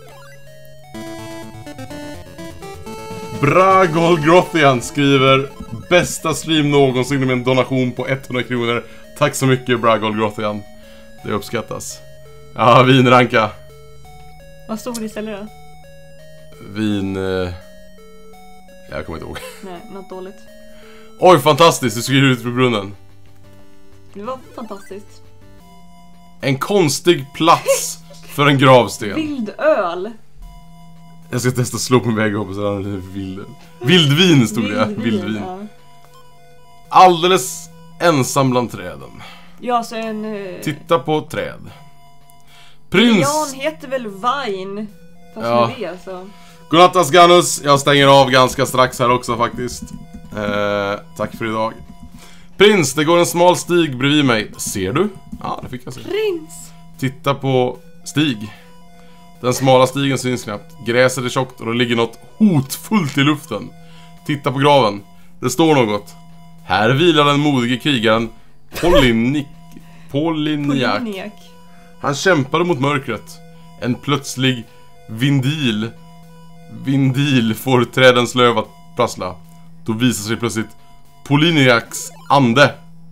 Bragol Grothian skriver: bästa stream någonsin med en donation på hundra kronor. Tack så mycket, Bragol Grothian. Det uppskattas. Ja, vinranka. Vad stod det istället då? Vin... Eh... Jag kommer inte ihåg. Nej, något dåligt. Oj, fantastiskt, du skriver ut på brunnen. Det var fantastiskt. En konstig plats för en gravsten. Vildöl. Jag ska testa slå på en väg och hoppas att han är vild. Vildvin stod det, Vildvin, vildvin. ja. Alldeles ensam bland träden. Ja, så en... Uh... Titta på träd. Prins... Jan heter väl Vine? Fast ja. med det alltså. Godnatt Asganus, jag stänger av ganska strax här också faktiskt. eh, Tack för idag. Prins, det går en smal stig bredvid mig. Ser du? Ja, det fick jag se. Prins! Titta på stig. Den smala stigen syns knappt. Gräset är tjockt och det ligger något hotfullt i luften. Titta på graven. Det står något. Här vilar den modige krigaren Polynik Polyniak. Polyniak. Han kämpade mot mörkret. En plötslig vindil Vindil får trädens löv att prassla. Då visar sig plötsligt Polyniaks ande.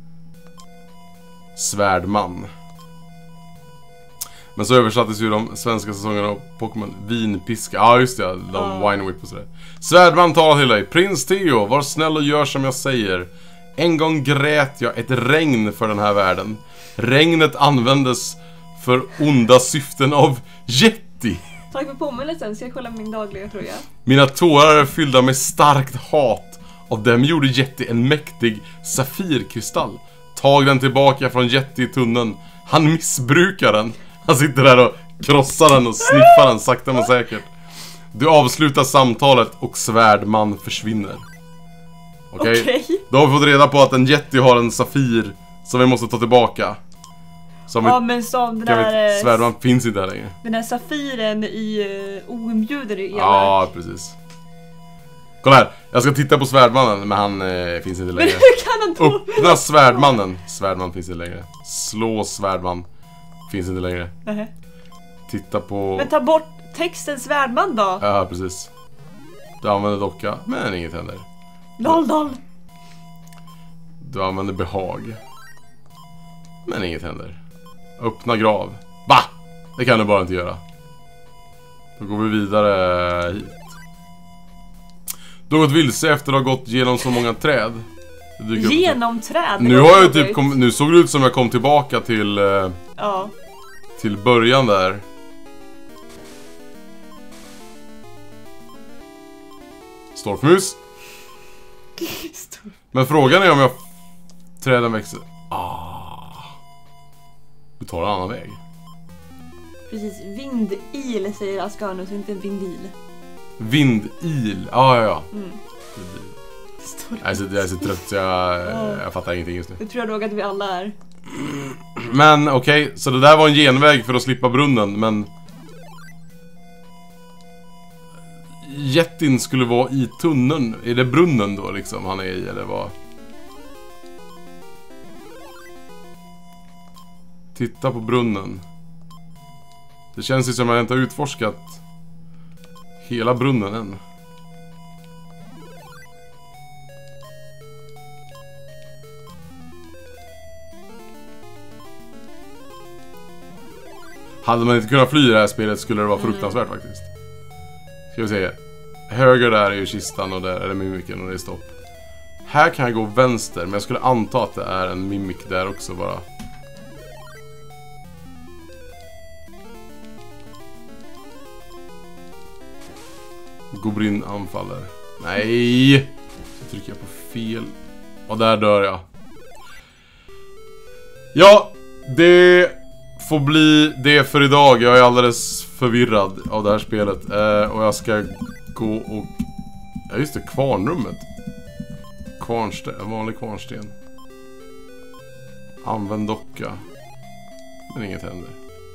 Svärdman. Men så översattes ju de svenska säsongerna av Pokémon Vinpiska. Ja, just det, de uh. Wine Whip och sådär. Svärdman talar till dig. Prins Theo, var snäll och gör som jag säger. En gång grät jag ett regn för den här världen. Regnet användes för onda syften av Yeti. Tack för påminnelsen, så jag kollar min dagliga tröja. Mina tårar är fyllda med starkt hat. Av dem gjorde Yeti en mäktig safirkristall. Tag den tillbaka från Yeti i tunneln. Han missbrukar den. Han sitter där och krossar den och sniffar den sakta men säkert. Du avslutar samtalet och Svärdman försvinner. Okej? Okay? Okay. Då har vi fått reda på att en Yeti har en safir som vi måste ta tillbaka. Som ja, vi, men som den där... Svärdman finns inte där längre. Den där safiren i uh, oinbjuden i ja, precis. Kolla här, jag ska titta på Svärdmannen, men han eh, finns inte längre. Men hur kan han då? Öppna Svärdmannen. Svärdman finns inte längre. Slå Svärdman. Finns inte längre. Uh-huh. Titta på... Men ta bort texten Svärdman då. Ja, precis. Du använder docka, men inget händer. Lol, lol. Du använder behag. Men inget händer. Öppna grav. Va? Det kan du bara inte göra. Då går vi vidare hit. Du har gått vilse efter att ha gått genom så många träd. Genom träd? Nu har jag typ kom, nu såg det ut som jag kom tillbaka till eh, ja. Till början där. stormmus. Men frågan är om jag... Träden växer... Ah. Du tar en annan väg. Precis, vindil säger Ascanus, inte vindil. Vindil, ah, ja ja. Mm. Jag är, så, jag är så trött så jag, oh. jag fattar ingenting just nu. Det tror jag nog att vi alla är. Men okej, okay, så det där var en genväg för att slippa brunnen, men... Jättin skulle vara i tunneln. Är det brunnen då liksom han är i, eller vad? Titta på brunnen. Det känns ju som att jag inte har utforskat hela brunnen än. Hade man inte kunnat fly i det här spelet skulle det vara fruktansvärt mm. faktiskt. Ska vi se. Höger där är ju kistan och där är det mimiken och det är stopp. Här kan jag gå vänster, men jag skulle anta att det är en mimik där också bara. Goblin anfaller. Nej! Så trycker jag på fel. Och där dör jag. Ja, det får bli det för idag. Jag är alldeles förvirrad av det här spelet. Eh, och jag ska gå och... Ja just det, kvarnrummet. Kvarnsten, vanlig kvarnsten. Använd docka. Men inget händer.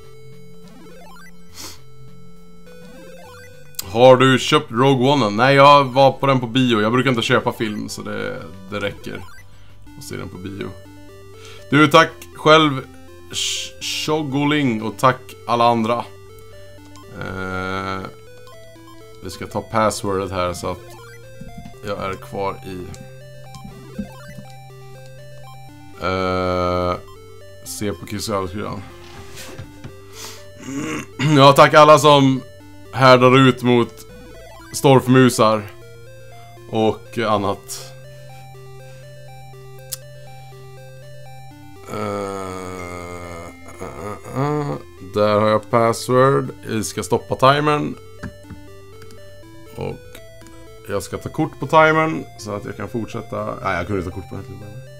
Har du köpt Rogue One? Nej, jag var på den på bio. Jag brukar inte köpa film, så det, det räcker att se den på bio. Du, tack själv Shogoling och tack alla andra. Eh, vi ska ta passwordet här så att jag är kvar i. Eh, se på Kisavskridan. Ja, tack alla som härdar ut mot stormmusar och annat. Uh, uh, uh, där har jag password. Jag ska stoppa timern. Och jag ska ta kort på timern så att jag kan fortsätta. Nej, jag kunde ta kort på den.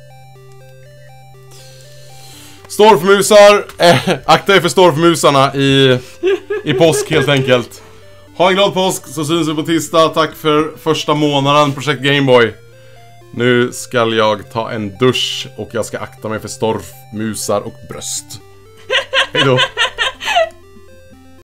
Stormmusar. Eh, akta er för stormmusarna i, i påsk helt enkelt. Ha en glad påsk, så syns vi på tisdag. Tack för första månaden Projekt Gameboy. Nu ska jag ta en dusch och jag ska akta mig för stormmusar och bröst. Hej då.